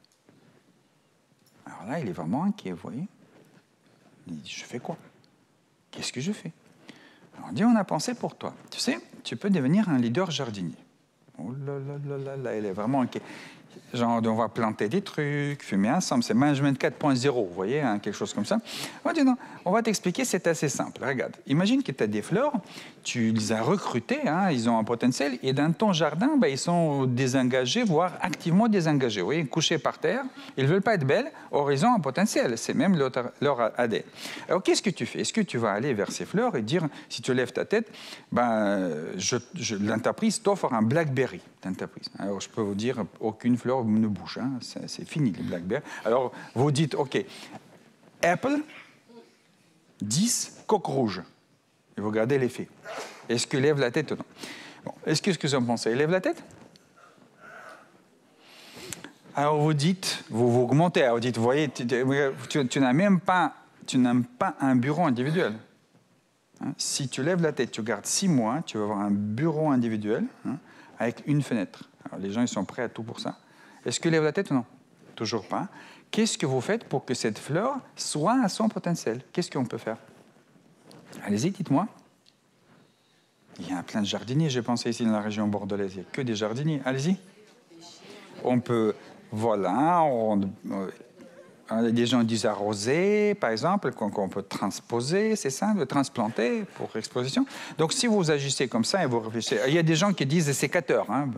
Alors là, il est vraiment inquiet, vous voyez. Il dit « je fais quoi? Qu'est-ce que je fais ?» On dit, on a pensé pour toi. Tu sais, tu peux devenir un leader jardinier. Oh là là là là là, il est vraiment inquiet. Genre, on va planter des trucs, fumer ensemble. C'est management quatre point zéro, vous voyez, hein, quelque chose comme ça. On dit, non, on va t'expliquer, c'est assez simple. Regarde, imagine que tu as des fleurs, tu les as recrutées, hein, ils ont un potentiel, et dans ton jardin, ben, ils sont désengagés, voire activement désengagés. Vous voyez, couchés par terre, ils ne veulent pas être belles, or ils ont un potentiel, c'est même leur, leur A D N. Alors, qu'est-ce que tu fais? Est-ce que tu vas aller vers ces fleurs et dire, si tu lèves ta tête, ben, je, je, l'entreprise t'offre un Blackberry, l'entreprise. Alors, je peux vous dire, aucune fleur ne bouge, hein, c'est fini, les Blackberry. Alors, vous dites, OK, Apple, dix, coque rouge. Et vous regardez l'effet. Est-ce qu'il lève la tête ou non? Bon. Est-ce que, ce que vous en pensez? Il lève la tête? Alors vous dites, vous vous augmentez, alors vous dites, vous voyez, tu, tu, tu n'as même pas, tu n'as pas un bureau individuel. Hein? Si tu lèves la tête, tu gardes six mois, tu vas avoir un bureau individuel, hein, avec une fenêtre. Alors les gens, ils sont prêts à tout pour ça. Est-ce qu'il lève la tête ou non? Toujours pas. Qu'est-ce que vous faites pour que cette fleur soit à son potentiel? Qu'est-ce qu'on peut faire? Allez-y, dites-moi. Il y a plein de jardiniers, j'ai pensé, ici dans la région bordelaise. Il n'y a que des jardiniers. Allez-y. On peut, voilà, on, euh, des gens disent arroser, par exemple, qu'on qu'on peut transposer, c'est ça, de transplanter pour exposition. Donc, si vous agissez comme ça et vous réfléchissez... Il y a des gens qui disent sécateur, hein.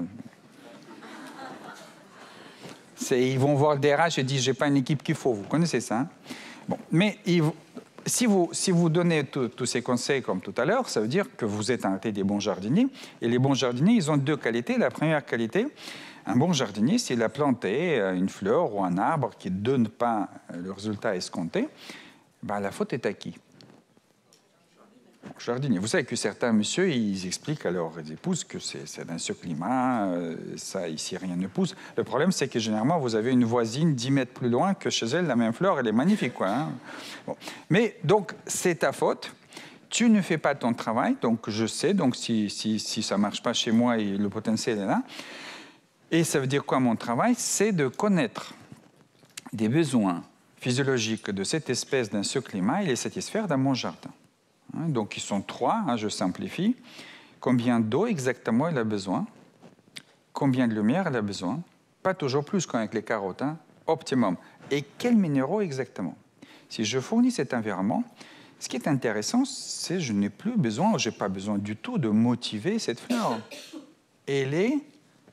Ils vont voir le D R H et disent « j'ai pas une équipe qu'il faut ». Vous connaissez ça, hein? Bon, mais il, si, vous, si vous donnez tous ces conseils comme tout à l'heure, ça veut dire que vous êtes arrêté des bons jardiniers. Et les bons jardiniers, ils ont deux qualités. La première qualité, un bon jardinier, s'il a planté une fleur ou un arbre qui ne donne pas le résultat escompté, ben la faute est à qui? Jardinier. Vous savez que certains messieurs, ils expliquent à leurs épouses que c'est dans ce climat, euh, ça, ici, rien ne pousse. Le problème, c'est que généralement, vous avez une voisine dix mètres plus loin que chez elle, la même fleur, elle est magnifique, quoi. Hein. Bon. Mais donc, c'est ta faute. Tu ne fais pas ton travail, donc je sais, donc si, si, si ça ne marche pas chez moi, et le potentiel est là. Et ça veut dire quoi, mon travail? C'est de connaître des besoins physiologiques de cette espèce dans ce climat et les satisfaire dans mon jardin. Donc, ils sont trois, hein, je simplifie. Combien d'eau exactement elle a besoin? Combien de lumière elle a besoin? Pas toujours plus qu'avec les carottes, hein, optimum. Et quels minéraux exactement? Si je fournis cet environnement, ce qui est intéressant, c'est que je n'ai plus besoin, je n'ai pas besoin du tout de motiver cette fleur. Elle est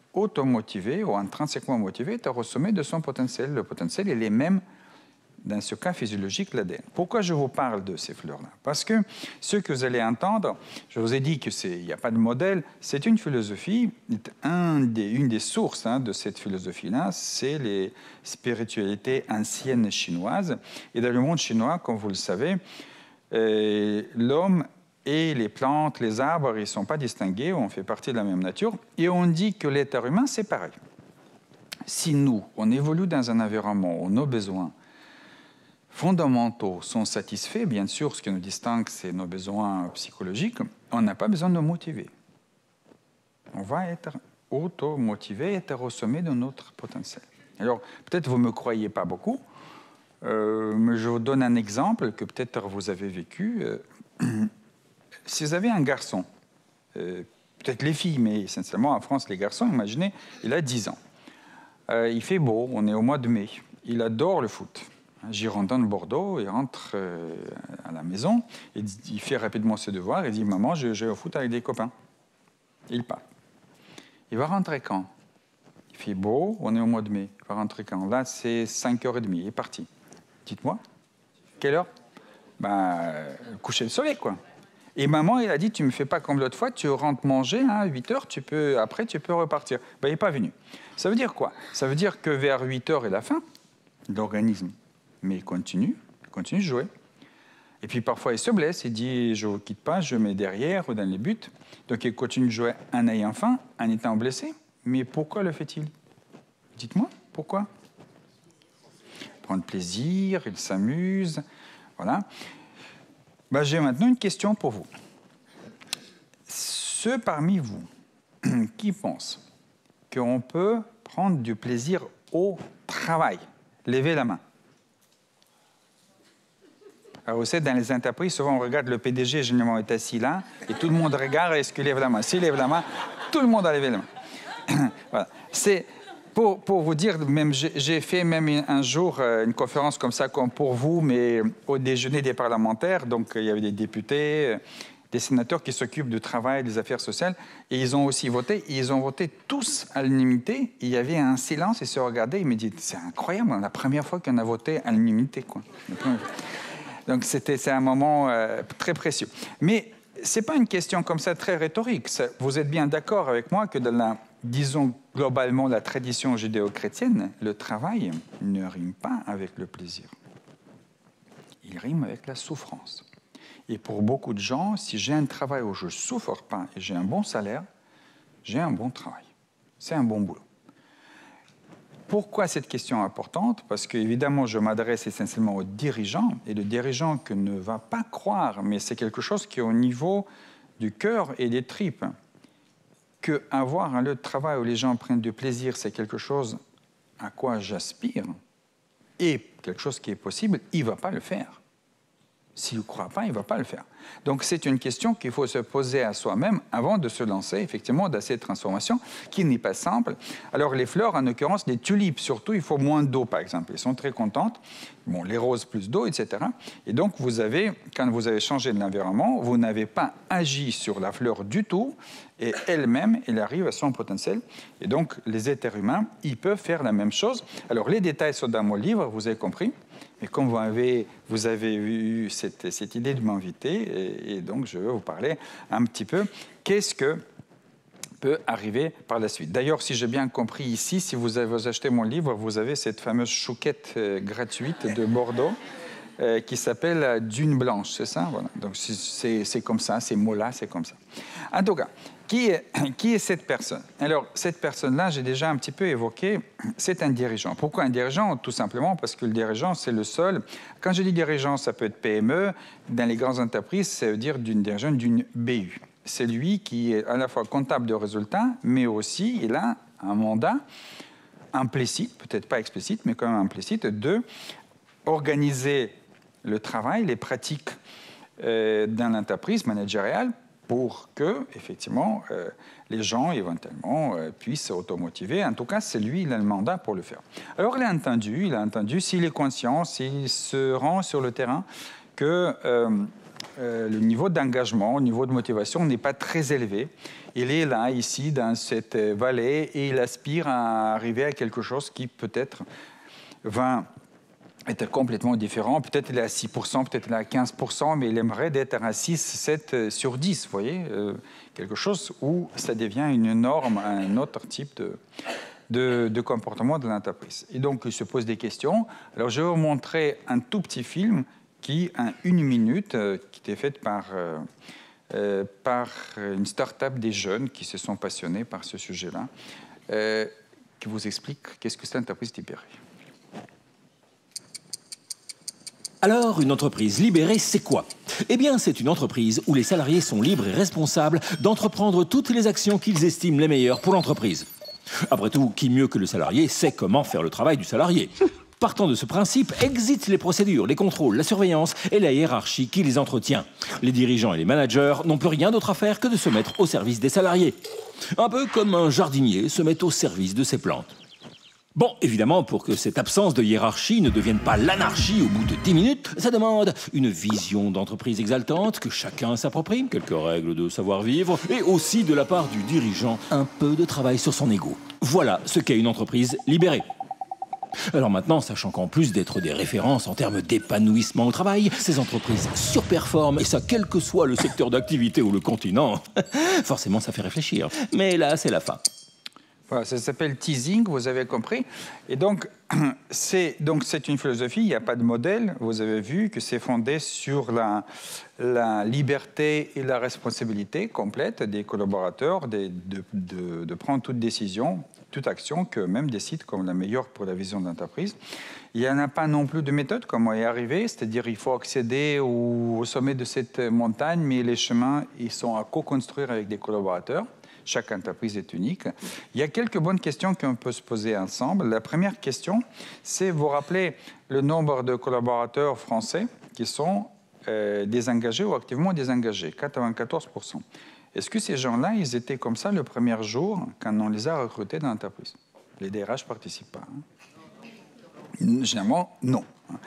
automotivé ou intrinsèquement motivé est au sommet de son potentiel. Le potentiel, il est même, dans ce cas physiologique, l'A D N. Pourquoi je vous parle de ces fleurs-là? Parce que ce que vous allez entendre, je vous ai dit qu'il n'y a pas de modèle, c'est une philosophie, un des, une des sources hein, de cette philosophie-là, c'est les spiritualités anciennes chinoises. Et dans le monde chinois, comme vous le savez, euh, l'homme et les plantes, les arbres, ils ne sont pas distingués, on fait partie de la même nature. Et on dit que l'être humain, c'est pareil. Si nous, on évolue dans un environnement où nos besoins fondamentaux sont satisfaits, bien sûr, ce qui nous distingue, c'est nos besoins psychologiques, on n'a pas besoin de nous motiver. On va être auto-motivé, être au sommet de notre potentiel. Alors, peut-être vous ne me croyez pas beaucoup, euh, mais je vous donne un exemple que peut-être vous avez vécu. Euh, si vous avez un garçon, euh, peut-être les filles, mais essentiellement en France, les garçons, imaginez, il a dix ans. Euh, il fait beau, on est au mois de mai. Il adore le foot. Girondin de Bordeaux, il rentre euh, à la maison, et il fait rapidement ses devoirs, il dit « Maman, je joue au foot avec des copains. » Il part. Il va rentrer quand? Il fait beau, on est au mois de mai. Il va rentrer quand? Là, c'est cinq heures trente, il est parti. Dites-moi, quelle heure? Ben, le coucher de soleil, quoi. Et maman, il a dit, tu ne me fais pas comme l'autre fois, tu rentres manger, hein, à huit heures, tu peux, après tu peux repartir. Ben, il n'est pas venu. Ça veut dire quoi? Ça veut dire que vers huit heures et la fin, l'organisme, mais il continue, il continue de jouer. Et puis parfois, il se blesse, il dit, je ne vous quitte pas, je mets derrière ou dans les buts. Donc il continue de jouer en ayant faim, en étant blessé. Mais pourquoi le fait-il? Dites-moi, pourquoi? Prendre plaisir, il s'amuse, voilà. Ben, j'ai maintenant une question pour vous. Ceux parmi vous qui pensent qu'on peut prendre du plaisir au travail, levez la main. Alors, vous savez, dans les entreprises, souvent on regarde le P D G, généralement est assis là, et tout le monde regarde, est-ce qu'il lève la main? S'il lève la main, tout le monde a levé la main. Voilà. C'est... Pour, pour vous dire, même j'ai fait même un jour une conférence comme ça, comme pour vous, mais au déjeuner des parlementaires. Donc, il y avait des députés, des sénateurs qui s'occupent du travail, des affaires sociales, et ils ont aussi voté. Et ils ont voté tous à l'unanimité. Il y avait un silence, ils se regardaient, ils me disaient, c'est incroyable, la première fois qu'on a voté à l'unanimité, quoi. Donc, c'est un moment euh, très précieux. Mais ce n'est pas une question comme ça très rhétorique. Vous êtes bien d'accord avec moi que dans la... Disons globalement la tradition judéo-chrétienne, le travail ne rime pas avec le plaisir. Il rime avec la souffrance. Et pour beaucoup de gens, si j'ai un travail où je ne souffre pas et j'ai un bon salaire, j'ai un bon travail. C'est un bon boulot. Pourquoi cette question est importante? Parce qu'évidemment, je m'adresse essentiellement aux dirigeants, et le dirigeant que ne va pas croire, mais c'est quelque chose qui est au niveau du cœur et des tripes. Qu'avoir un lieu de travail où les gens prennent du plaisir, c'est quelque chose à quoi j'aspire, et quelque chose qui est possible, il ne va pas le faire. S'il ne croit pas, il ne va pas le faire. Donc c'est une question qu'il faut se poser à soi-même avant de se lancer effectivement dans cette transformation qui n'est pas simple. Alors les fleurs, en l'occurrence les tulipes surtout, il faut moins d'eau par exemple. Elles sont très contentes. Bon, les roses plus d'eau, et cetera. Et donc vous avez, quand vous avez changé de l'environnement, vous n'avez pas agi sur la fleur du tout et elle-même, elle arrive à son potentiel. Et donc les êtres humains, ils peuvent faire la même chose. Alors les détails sont dans mon livre, vous avez compris. Mais comme vous avez, vous avez eu cette, cette idée de m'inviter, et, et donc je vais vous parler un petit peu qu'est-ce que peut arriver par la suite. D'ailleurs, si j'ai bien compris ici, si vous, avez, vous achetez mon livre, vous avez cette fameuse chouquette euh, gratuite de Bordeaux euh, qui s'appelle Dune Blanche, c'est ça? Voilà. Donc c'est comme ça, ces mots-là, c'est comme ça. En tout cas, Qui est, qui est cette personne? Alors, cette personne-là, j'ai déjà un petit peu évoqué, c'est un dirigeant. Pourquoi un dirigeant? Tout simplement parce que le dirigeant, c'est le seul... Quand je dis dirigeant, ça peut être P M E. Dans les grandes entreprises, ça veut dire d'une dirigeant d'une B U. C'est lui qui est à la fois comptable de résultats, mais aussi, il a un mandat implicite, peut-être pas explicite, mais quand même implicite, de organiser le travail, les pratiques euh, dans l'entreprise managériale, pour que, effectivement, euh, les gens, éventuellement, euh, puissent s'automotiver. En tout cas, c'est lui, il a le mandat pour le faire. Alors, il a entendu, il a entendu, s'il est conscient, s'il se rend sur le terrain, que euh, euh, le niveau d'engagement, le niveau de motivation n'est pas très élevé. Il est là, ici, dans cette vallée, et il aspire à arriver à quelque chose qui peut-être va être complètement différent. Peut-être il est à six pour cent, peut-être il est à quinze pour cent, mais il aimerait être à six, sept sur dix, vous voyez, euh, quelque chose où ça devient une norme, un autre type de, de, de comportement de l'entreprise. Et donc, il se pose des questions. Alors, je vais vous montrer un tout petit film qui, en une minute, euh, qui était fait par, euh, euh, par une start-up des jeunes qui se sont passionnés par ce sujet-là, euh, qui vous explique qu'est-ce que c'est l'entreprise libérée. Alors, une entreprise libérée, c'est quoi? Eh bien, c'est une entreprise où les salariés sont libres et responsables d'entreprendre toutes les actions qu'ils estiment les meilleures pour l'entreprise. Après tout, qui mieux que le salarié sait comment faire le travail du salarié? Partant de ce principe, existent les procédures, les contrôles, la surveillance et la hiérarchie qui les entretient. Les dirigeants et les managers n'ont plus rien d'autre à faire que de se mettre au service des salariés. Un peu comme un jardinier se met au service de ses plantes. Bon, évidemment, pour que cette absence de hiérarchie ne devienne pas l'anarchie au bout de dix minutes, ça demande une vision d'entreprise exaltante, que chacun s'approprie, quelques règles de savoir-vivre, et aussi de la part du dirigeant, un peu de travail sur son ego. Voilà ce qu'est une entreprise libérée. Alors maintenant, sachant qu'en plus d'être des références en termes d'épanouissement au travail, ces entreprises surperforment, et ça quel que soit le secteur d'activité ou le continent, forcément ça fait réfléchir. Mais là, c'est la fin. Voilà, ça s'appelle teasing, vous avez compris. Et donc, c'est donc c'est une philosophie, il n'y a pas de modèle. Vous avez vu que c'est fondé sur la, la liberté et la responsabilité complète des collaborateurs de, de, de, de prendre toute décision, toute action qu'eux-mêmes décident comme la meilleure pour la vision de l'entreprise. Il n'y en a pas non plus de méthode comment y arriver, c'est-à-dire il faut accéder au, au sommet de cette montagne, mais les chemins ils sont à co-construire avec des collaborateurs. Chaque entreprise est unique. Il y a quelques bonnes questions qu'on peut se poser ensemble. La première question, c'est vous rappeler le nombre de collaborateurs français qui sont euh, désengagés ou activement désengagés, quatre-vingt-quatorze pour cent. Est-ce que ces gens-là, ils étaient comme ça le premier jour quand on les a recrutés dans l'entreprise? Les D R H ne participent pas. Hein? Généralement, non.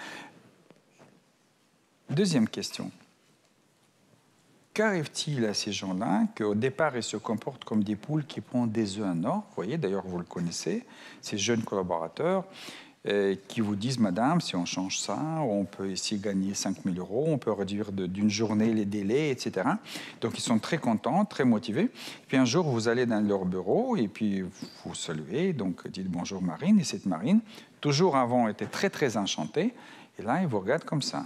Deuxième question. Qu'arrive-t-il à ces gens-là qu'au départ, ils se comportent comme des poules qui pondent des œufs en or? Vous voyez, d'ailleurs, vous le connaissez, ces jeunes collaborateurs euh, qui vous disent, madame, si on change ça, on peut ici gagner cinq mille euros, on peut réduire d'une journée les délais, et cetera. Donc, ils sont très contents, très motivés. Puis un jour, vous allez dans leur bureau et puis vous saluez, donc dites bonjour Marine. Et cette Marine, toujours avant, était très, très enchantée. Et là, ils vous regardent comme ça.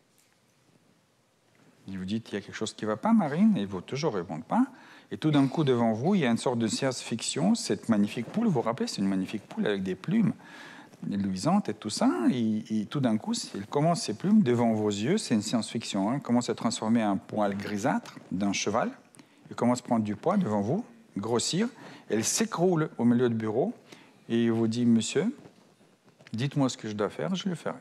Il vous dit, il y a quelque chose qui ne va pas, Marine, et il ne vous toujours répond pas. Et tout d'un coup, devant vous, il y a une sorte de science-fiction. Cette magnifique poule, vous vous rappelez, c'est une magnifique poule avec des plumes luisantes et tout ça. Et, et tout d'un coup, il commence ses plumes devant vos yeux. C'est une science-fiction. Hein. Il commence à transformer un poil grisâtre d'un cheval. Il commence à prendre du poids devant vous, grossir. Elle s'écroule au milieu du bureau. Et il vous dit, monsieur, dites-moi ce que je dois faire, je le ferai.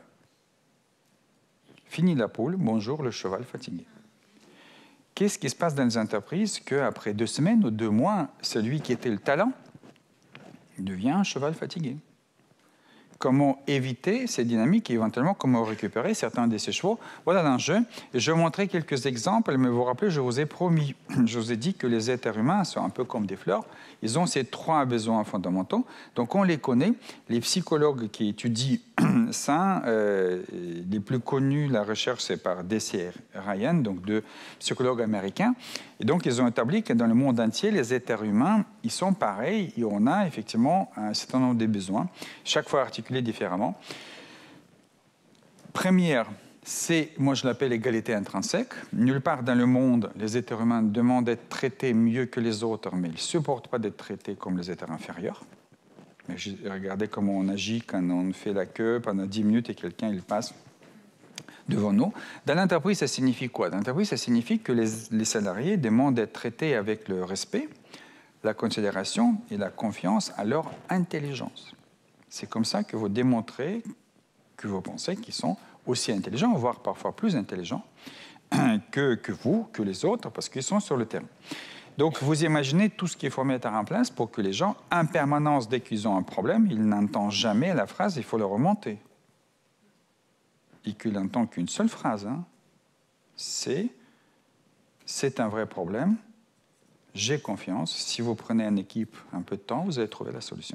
Fini la poule, bonjour le cheval fatigué. Qu'est-ce qui se passe dans les entreprises qu'après deux semaines ou deux mois, celui qui était le talent devient un cheval fatigué? Comment éviter ces dynamiques et éventuellement comment récupérer certains de ces chevaux? Voilà l'enjeu. Et je vais vous montrer quelques exemples, mais vous vous rappelez, je vous ai promis, je vous ai dit que les êtres humains sont un peu comme des fleurs. Ils ont ces trois besoins fondamentaux. Donc on les connaît. Les psychologues qui étudient ça, euh, les plus connus, la recherche, c'est par D C Ryan, donc deux psychologues américains. Et donc ils ont établi que dans le monde entier, les êtres humains, ils sont pareils et on a effectivement un certain nombre de besoins, chaque fois articulés différemment. Première, c'est, moi je l'appelle l'égalité intrinsèque. Nulle part dans le monde, les êtres humains demandent d'être traités mieux que les autres, mais ils ne supportent pas d'être traités comme les êtres inférieurs. Mais regardez comment on agit quand on fait la queue pendant dix minutes et quelqu'un il passe devant nous. Dans l'entreprise, ça signifie quoi? Dans l'entreprise, ça signifie que les, les salariés demandent d'être traités avec le respect, la considération et la confiance à leur intelligence. C'est comme ça que vous démontrez que vous pensez qu'ils sont aussi intelligents, voire parfois plus intelligents que, que vous, que les autres, parce qu'ils sont sur le terrain. Donc, vous imaginez tout ce qu'il faut mettre en place pour que les gens, en permanence, dès qu'ils ont un problème, ils n'entendent jamais la phrase « il faut le remonter ». Et qu'ils n'entendent qu'une seule phrase, hein. c'est c'est un vrai problème, j'ai confiance. Si vous prenez une équipe un peu de temps, vous allez trouver la solution.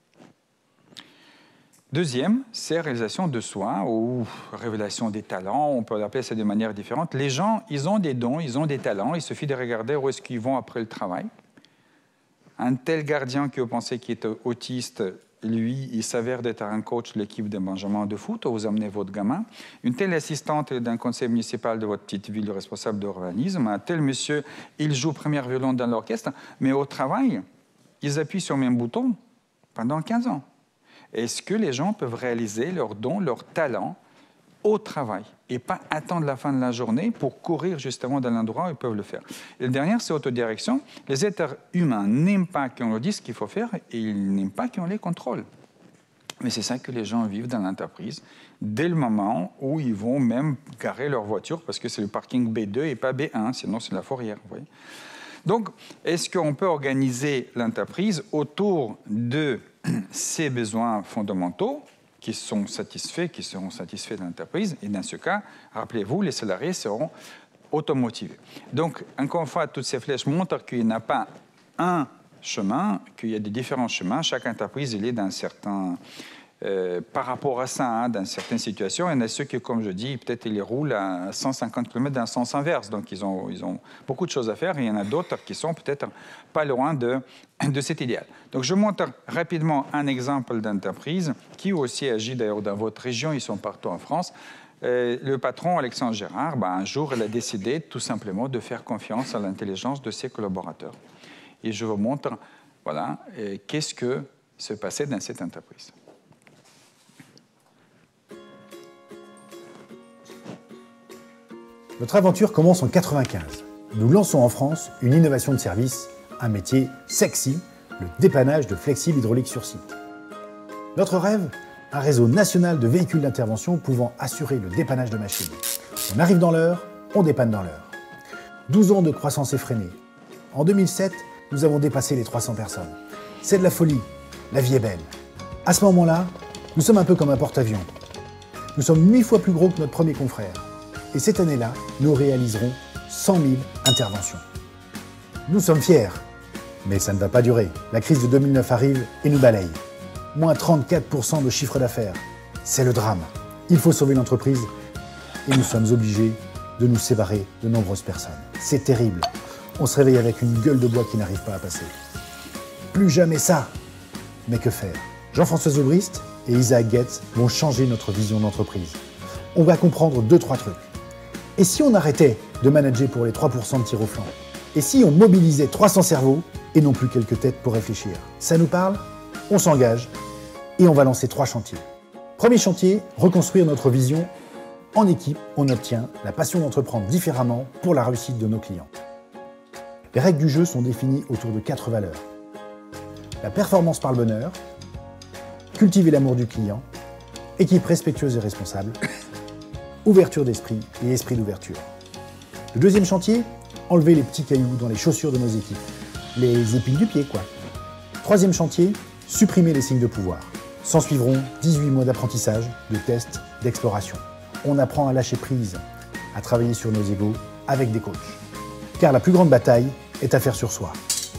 Deuxième, c'est réalisation de soi ou révélation des talents. On peut l'appeler ça de manière différente. Les gens, ils ont des dons, ils ont des talents. Il suffit de regarder où est-ce qu'ils vont après le travail. Un tel gardien que vous pensez qui est autiste, lui, il s'avère d'être un coach de l'équipe de Benjamin de foot. Vous amenez votre gamin. Une telle assistante d'un conseil municipal de votre petite ville, responsable d'urbanisme. Un tel monsieur, il joue premier violon dans l'orchestre. Mais au travail, ils appuient sur le même bouton pendant quinze ans. Est-ce que les gens peuvent réaliser leurs dons, leurs talents au travail et pas attendre la fin de la journée pour courir justement dans l'endroit où ils peuvent le faire? Et le dernier, c'est autodirection. Les êtres humains n'aiment pas qu'on leur dise ce qu'il faut faire et ils n'aiment pas qu'on les contrôle. Mais c'est ça que les gens vivent dans l'entreprise dès le moment où ils vont même garer leur voiture parce que c'est le parking B deux et pas B un, sinon c'est la fourrière. Vous voyez. Donc, est-ce qu'on peut organiser l'entreprise autour de ces besoins fondamentaux qui sont satisfaits, qui seront satisfaits de l'entreprise? Et dans ce cas, rappelez-vous, les salariés seront automotivés. Donc, encore une fois, toutes ces flèches montrent qu'il n'y a pas un chemin, qu'il y a des différents chemins. Chaque entreprise, elle est dans certains... Euh, par rapport à ça, hein, dans certaines situations, il y en a ceux qui, comme je dis, peut-être ils roulent à cent cinquante kilomètres dans le sens inverse. Donc, ils ont, ils ont beaucoup de choses à faire. Et il y en a d'autres qui sont peut-être pas loin de, de cet idéal. Donc, je montre rapidement un exemple d'entreprise qui aussi agit d'ailleurs dans votre région. Ils sont partout en France. Euh, le patron, Alexandre Gérard, ben, un jour, il a décidé tout simplement de faire confiance à l'intelligence de ses collaborateurs. Et je vous montre, voilà, euh, qu'est-ce que se passait dans cette entreprise. Notre aventure commence en quatre-vingt-quinze. Nous lançons en France une innovation de service, un métier sexy, le dépannage de flexibles hydrauliques sur site. Notre rêve, un réseau national de véhicules d'intervention pouvant assurer le dépannage de machines. On arrive dans l'heure, on dépanne dans l'heure. douze ans de croissance effrénée. En deux mille sept, nous avons dépassé les trois cents personnes. C'est de la folie, la vie est belle. À ce moment-là, nous sommes un peu comme un porte-avions. Nous sommes huit fois plus gros que notre premier confrère. Et cette année-là, nous réaliserons cent mille interventions. Nous sommes fiers, mais ça ne va pas durer. La crise de deux mille neuf arrive et nous balaye. Moins trente-quatre pour cent de chiffre d'affaires. C'est le drame. Il faut sauver l'entreprise et nous sommes obligés de nous séparer de nombreuses personnes. C'est terrible. On se réveille avec une gueule de bois qui n'arrive pas à passer. Plus jamais ça. Mais que faire? Jean-François Zobrist et Isaac Getz vont changer notre vision d'entreprise. On va comprendre deux, trois trucs. Et si on arrêtait de manager pour les trois pour cent de tir au flanc? Et si on mobilisait trois cents cerveaux et non plus quelques têtes pour réfléchir? Ça nous parle? On s'engage et on va lancer trois chantiers. Premier chantier, reconstruire notre vision. En équipe, on obtient la passion d'entreprendre différemment pour la réussite de nos clients. Les règles du jeu sont définies autour de quatre valeurs. La performance par le bonheur, cultiver l'amour du client, équipe respectueuse et responsable, ouverture d'esprit et esprit d'ouverture. Le deuxième chantier, enlever les petits cailloux dans les chaussures de nos équipes. Les épines du pied, quoi. Troisième chantier, supprimer les signes de pouvoir. S'en suivront dix-huit mois d'apprentissage, de tests, d'exploration. On apprend à lâcher prise, à travailler sur nos égos avec des coachs. Car la plus grande bataille est à faire sur soi.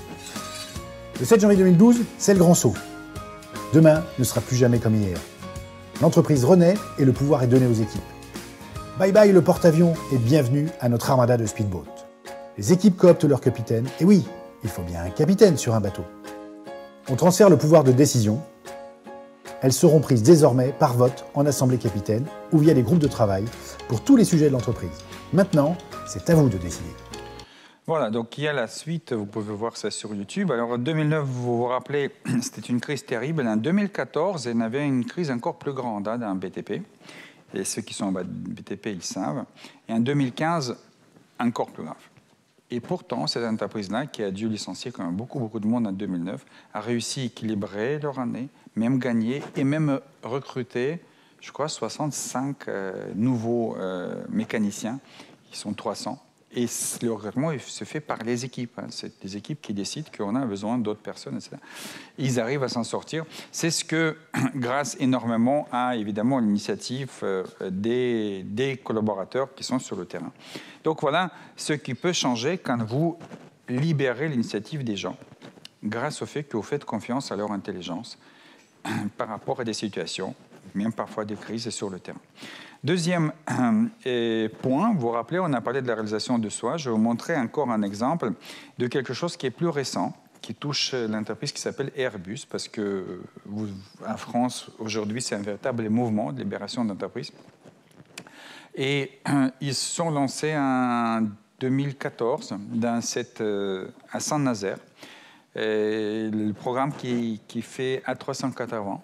Le sept janvier deux mille douze, c'est le grand saut. Demain ne sera plus jamais comme hier. L'entreprise renaît et le pouvoir est donné aux équipes. Bye bye le porte-avions et bienvenue à notre armada de speedboat. Les équipes cooptent leur capitaine, et oui, il faut bien un capitaine sur un bateau. On transfère le pouvoir de décision. Elles seront prises désormais par vote en assemblée capitaine ou via des groupes de travail pour tous les sujets de l'entreprise. Maintenant, c'est à vous de décider. Voilà, donc il y a la suite, vous pouvez voir ça sur YouTube. Alors en deux mille neuf, vous vous rappelez, c'était une crise terrible. En deux mille quatorze, il y avait une crise encore plus grande hein, dans le B T P. Et ceux qui sont en bas de B T P, ils savent. Et en deux mille quinze, encore plus grave. Et pourtant, cette entreprise-là, qui a dû licencier quand même beaucoup, beaucoup de monde en deux mille neuf, a réussi à équilibrer leur année, même gagner et même recruter, je crois, soixante-cinq euh, nouveaux euh, mécaniciens. Ils sont trois cents. Et le recrutement il se fait par les équipes. Hein. C'est des équipes qui décident qu'on a besoin d'autres personnes, et cetera. Ils arrivent à s'en sortir. C'est ce que, grâce énormément à, évidemment, l'initiative euh, des, des collaborateurs qui sont sur le terrain. Donc voilà ce qui peut changer quand vous libérez l'initiative des gens, grâce au fait que vous faites confiance à leur intelligence par rapport à des situations, même parfois des crises sur le terrain. Deuxième euh, point, vous vous rappelez, on a parlé de la réalisation de soi. Je vais vous montrer encore un exemple de quelque chose qui est plus récent, qui touche l'entreprise qui s'appelle Airbus, parce que vous, en France, aujourd'hui, c'est un véritable mouvement de libération d'entreprise. Et euh, ils se sont lancés en deux mille quatorze dans cette, euh, à Saint-Nazaire, le programme qui, qui fait A trois cent quatre-vingts.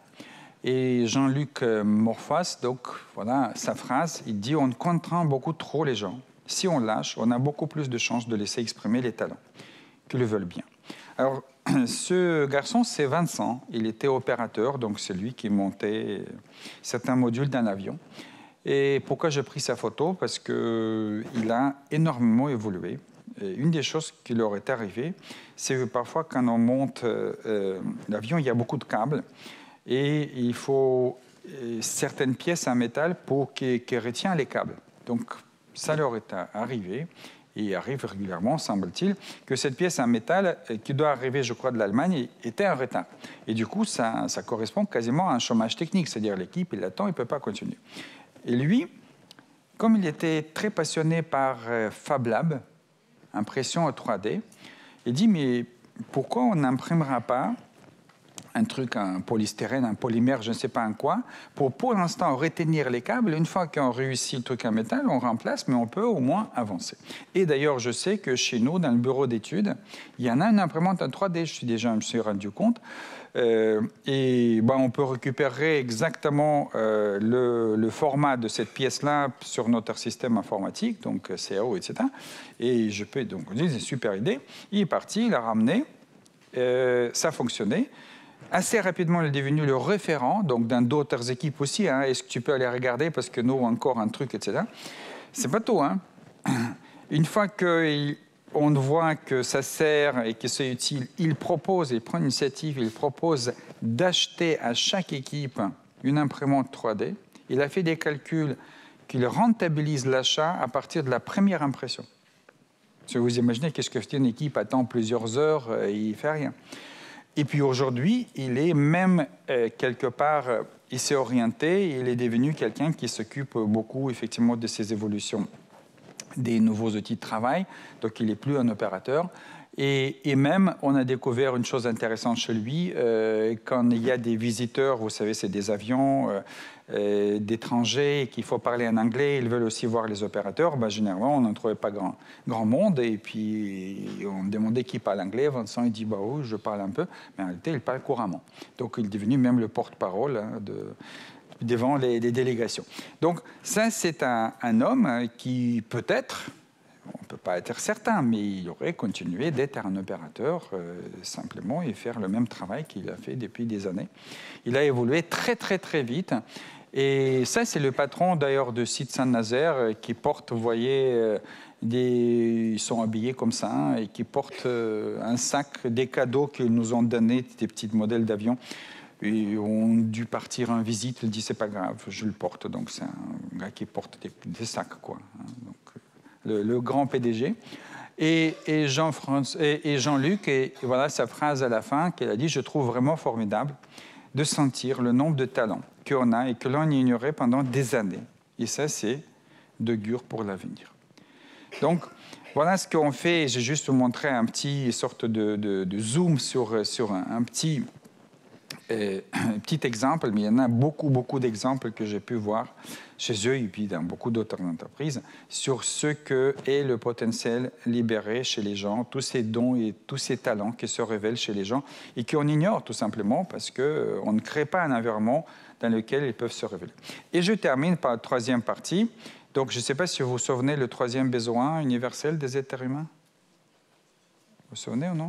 Et Jean-Luc Morphas, donc voilà sa phrase, il dit « On contraint beaucoup trop les gens. Si on lâche, on a beaucoup plus de chances de laisser exprimer les talents, qu'ils le veulent bien. » Alors, ce garçon, c'est Vincent. Il était opérateur, donc c'est lui qui montait certains modules dans l'avion. Et pourquoi j'ai pris sa photo? Parce qu'il a énormément évolué. Et une des choses qui leur est arrivée, c'est que parfois, quand on monte euh, l'avion, il y a beaucoup de câbles. Et il faut euh, certaines pièces en métal pour qui, qui retiennent les câbles. Donc, ça leur est arrivé, et il arrive régulièrement, semble-t-il, que cette pièce en métal, euh, qui doit arriver, je crois, de l'Allemagne, était en retard. Et du coup, ça, ça correspond quasiment à un chômage technique, c'est-à-dire l'équipe, il attend, il ne peut pas continuer. Et lui, comme il était très passionné par euh, Fab Lab, impression en trois D, il dit, mais pourquoi on n'imprimera pas un truc, un polystyrène, un polymère, je ne sais pas en quoi, pour pour l'instant retenir les câbles. Une fois qu'on réussit le truc en métal, on remplace, mais on peut au moins avancer. Et d'ailleurs, je sais que chez nous, dans le bureau d'études, il y en a une imprimante en trois D, je suis déjà, je me suis rendu compte, euh, et ben, on peut récupérer exactement euh, le, le format de cette pièce-là sur notre système informatique, donc C A O, et cetera. Et je peux, donc, c'est une super idée. Il est parti, il a ramené, euh, ça fonctionnait. Assez rapidement, il est devenu le référent, donc dans d'autres équipes aussi. Hein. Est-ce que tu peux aller regarder parce que nous, encore un truc, et cetera. C'est pas tout. Hein. Une fois qu'on voit que ça sert et que c'est utile, il propose, il prend l'initiative, il propose d'acheter à chaque équipe une imprimante trois D. Il a fait des calculs qu'il rentabilise l'achat à partir de la première impression. Si vous imaginez qu'est-ce que c'est une équipe attend plusieurs heures et il ne fait rien. Et puis aujourd'hui, il est même euh, quelque part, euh, il s'est orienté, il est devenu quelqu'un qui s'occupe beaucoup effectivement de ces évolutions des nouveaux outils de travail, donc il n'est plus un opérateur. Et, et même, on a découvert une chose intéressante chez lui, euh, quand il y a des visiteurs, vous savez, c'est des avions euh, euh, d'étrangers et qu'il faut parler en anglais, ils veulent aussi voir les opérateurs, ben, généralement, on n'en trouvait pas grand, grand monde, et puis on demandait qui parle anglais, Vincent, il dit, bah oui, je parle un peu, mais en réalité, il parle couramment. Donc, il est devenu même le porte-parole hein, de... devant les, les délégations. Donc, ça, c'est un, un homme qui, peut-être, on ne peut pas être certain, mais il aurait continué d'être un opérateur euh, simplement et faire le même travail qu'il a fait depuis des années. Il a évolué très, très, très vite. Et ça, c'est le patron, d'ailleurs, de site Saint-Nazaire euh, qui porte, vous voyez, euh, des... ils sont habillés comme ça, hein, et qui portent euh, un sac, des cadeaux qu'ils nous ont donnés, des petits modèles d'avions. Ils ont dû partir en visite. Il dit, c'est pas grave, je le porte. Donc, c'est un gars qui porte des, des sacs, quoi. Donc, le, le grand P D G. Et, et Jean-Luc, et, et, Jean et, et voilà sa phrase à la fin qu'elle a dit, je trouve vraiment formidable de sentir le nombre de talents qu'on a et que l'on ignorait pendant des années. Et ça, c'est de gur pour l'avenir. Donc, voilà ce qu'on fait. J'ai juste vous montré un petit sorte de, de, de zoom sur, sur un, un petit... Euh, un petit exemple, mais il y en a beaucoup, beaucoup d'exemples que j'ai pu voir chez eux et puis dans beaucoup d'autres entreprises sur ce que est le potentiel libéré chez les gens, tous ces dons et tous ces talents qui se révèlent chez les gens et qu'on ignore tout simplement parce qu'on euh, ne crée pas un environnement dans lequel ils peuvent se révéler. Et je termine par la troisième partie. Donc, je ne sais pas si vous vous souvenez le troisième besoin universel des êtres humains. Vous vous souvenez ou non?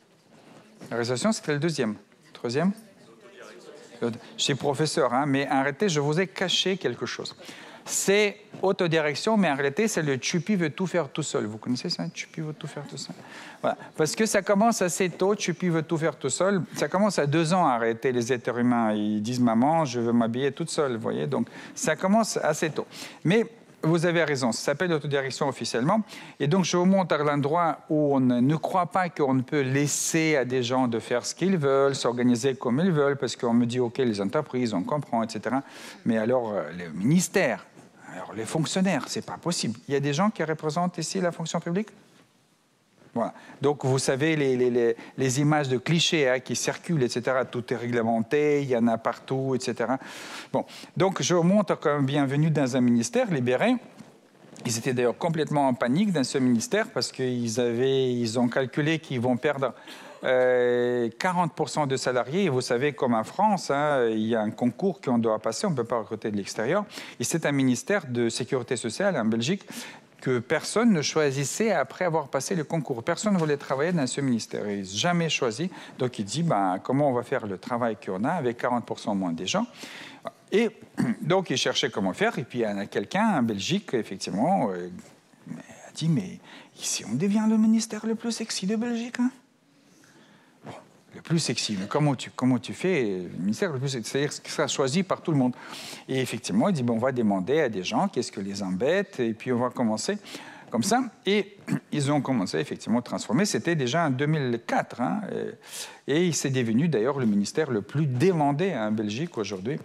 La réalisation, c'était le deuxième. Troisième? Je suis professeur, hein, mais arrêtez, je vous ai caché quelque chose. C'est autodirection, mais en réalité, c'est le Tchoupi veut tout faire tout seul. Vous connaissez ça, Tchoupi veut tout faire tout seul? Voilà. Parce que ça commence assez tôt, Tchoupi veut tout faire tout seul. Ça commence à deux ans à arrêter les êtres humains. Ils disent, maman, je veux m'habiller toute seule, vous voyez. Donc, ça commence assez tôt. Mais vous avez raison, ça s'appelle l'autodirection officiellement. Et donc, je vous montre l'endroit où on ne croit pas qu'on peut laisser à des gens de faire ce qu'ils veulent, s'organiser comme ils veulent, parce qu'on me dit, OK, les entreprises, on comprend, et cetera. Mais alors, le ministère, alors les fonctionnaires, c'est pas possible. Il y a des gens qui représentent ici la fonction publique? Voilà. Donc, vous savez, les, les, les, les images de clichés hein, qui circulent, et cetera, tout est réglementé, il y en a partout, et cetera. Bon. Donc, je vous montre comme bienvenue dans un ministère libéré. Ils étaient d'ailleurs complètement en panique dans ce ministère parce qu'ils avaient, ils ont calculé qu'ils vont perdre euh, quarante pour cent de salariés. Et vous savez, comme en France, hein, il y a un concours qu'on doit passer, on ne peut pas recruter de l'extérieur. Et c'est un ministère de sécurité sociale en Belgique que personne ne choisissait après avoir passé le concours. Personne ne voulait travailler dans ce ministère. Ils n'ont jamais choisi. Donc, il dit, ben, comment on va faire le travail qu'on a avec quarante pour cent moins des gens? Et donc, il cherchait comment faire. Et puis, il y en a quelqu'un en Belgique, effectivement, euh, a dit, mais ici, on devient le ministère le plus sexy de Belgique. Hein? Bon, le plus sexy, mais comment tu, comment tu fais le ministère le plus sexy? C'est-à-dire que ça sera choisi par tout le monde. Et effectivement, il dit, bon, on va demander à des gens qu'est-ce que les embête, et puis on va commencer comme ça. Et ils ont commencé, effectivement, à transformer. C'était déjà en deux mille quatre. Hein, et, et c'est devenu, d'ailleurs, le ministère le plus demandé en Belgique aujourd'hui.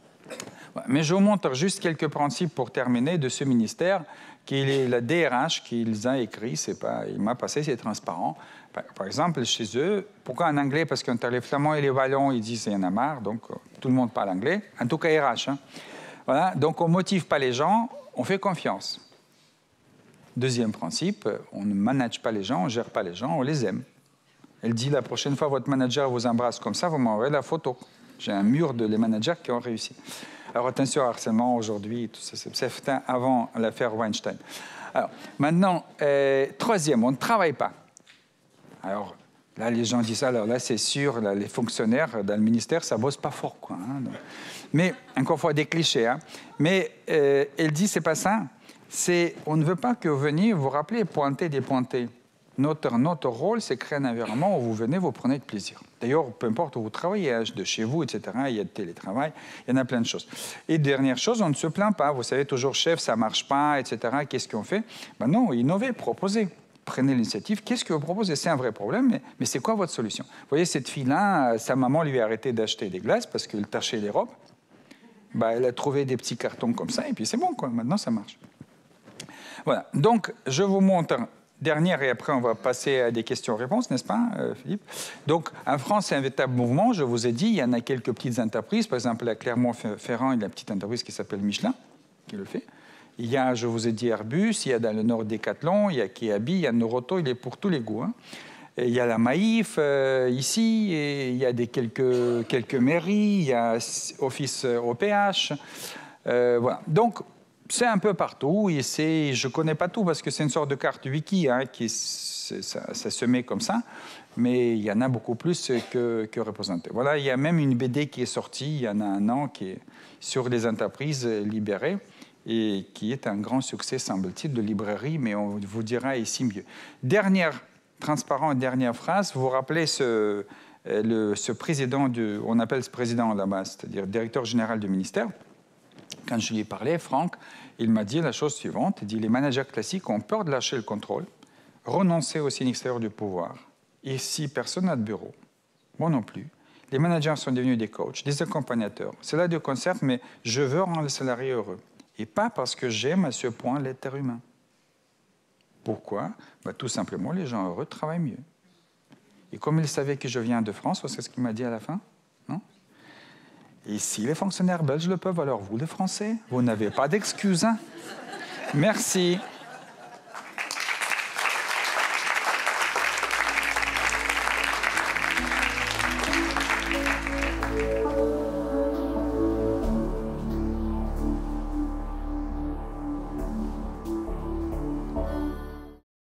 Mais je vous montre juste quelques principes pour terminer de ce ministère, qui est la D R H qu'ils ont écrit. C'est pas, il m'a passé, c'est transparent. Par, par exemple, chez eux, pourquoi en anglais? Parce qu'entre les Flamands et les Wallons, ils disent qu'il y en a marre, donc tout le monde parle anglais. En tout cas, R H. Hein. Voilà, donc on ne motive pas les gens, on fait confiance. Deuxième principe, on ne manage pas les gens, on ne gère pas les gens, on les aime. Elle dit la prochaine fois votre manager vous embrasse comme ça, vous m'envoyez la photo. J'ai un mur de les managers qui ont réussi. Alors attention au harcèlement aujourd'hui, c'est avant l'affaire Weinstein. Alors maintenant, euh, troisième, on ne travaille pas. Alors là, les gens disent, alors là, c'est sûr, là, les fonctionnaires dans le ministère, ça ne bosse pas fort, quoi. Hein, donc. Mais, encore une fois, des clichés. Hein. Mais euh, elle dit, c'est pas ça. C'est, on ne veut pas que vous veniez vous rappeler pointer, dépointer. Notre, notre rôle, c'est créer un environnement où vous venez, vous prenez de plaisir. D'ailleurs, peu importe où vous travaillez, de chez vous, et cetera, il y a de télétravail, il y en a plein de choses. Et dernière chose, on ne se plaint pas. Vous savez, toujours, chef, ça ne marche pas, et cetera. Qu'est-ce qu'on fait? Ben non, innovez, proposez. Prenez l'initiative. Qu'est-ce que vous proposez? C'est un vrai problème, mais, mais c'est quoi votre solution? Vous voyez, cette fille-là, sa maman lui a arrêté d'acheter des glaces parce qu'elle tachait les robes. Ben, elle a trouvé des petits cartons comme ça, et puis c'est bon, quoi. Maintenant, ça marche. Voilà. Donc, je vous montre... Dernière, et après on va passer à des questions-réponses, n'est-ce pas, euh, Philippe? Donc, en France, c'est un véritable mouvement. Je vous ai dit, il y en a quelques petites entreprises. Par exemple, à Clermont-Ferrand, il y a une petite entreprise qui s'appelle Michelin, qui le fait. Il y a, je vous ai dit, Airbus, il y a dans le Nord Decathlon, il y a Kiabi, il y a Noroto, il est pour tous les goûts. Hein. Et il y a la Maïf, euh, ici, et il y a des quelques, quelques mairies, il y a Office O P H. Euh, voilà. Donc, c'est un peu partout, et je ne connais pas tout parce que c'est une sorte de carte wiki hein, qui ça, ça se met comme ça, mais il y en a beaucoup plus que, que représenté. Voilà, il y a même une B D qui est sortie il y en a un an qui est sur les entreprises libérées et qui est un grand succès, semble-t-il, de librairie, mais on vous dira ici mieux. Dernière, transparent, dernière phrase, vous vous rappelez ce, le, ce président, du, on appelle ce président là-bas, c'est-à-dire directeur général du ministère. Quand je lui ai parlé, Franck, il m'a dit la chose suivante. Il dit, les managers classiques ont peur de lâcher le contrôle, renoncer au signe extérieur du pouvoir. Et si personne n'a de bureau, moi non plus, les managers sont devenus des coachs, des accompagnateurs. C'est là du concept, mais je veux rendre le salarié heureux. Et pas parce que j'aime à ce point l'être humain. Pourquoi? Ben, tout simplement, les gens heureux travaillent mieux. Et comme il savait que je viens de France, c'est ce qu'il m'a dit à la fin, non? Et si les fonctionnaires belges le peuvent, alors vous, les Français, vous n'avez pas d'excuses. Hein? Merci.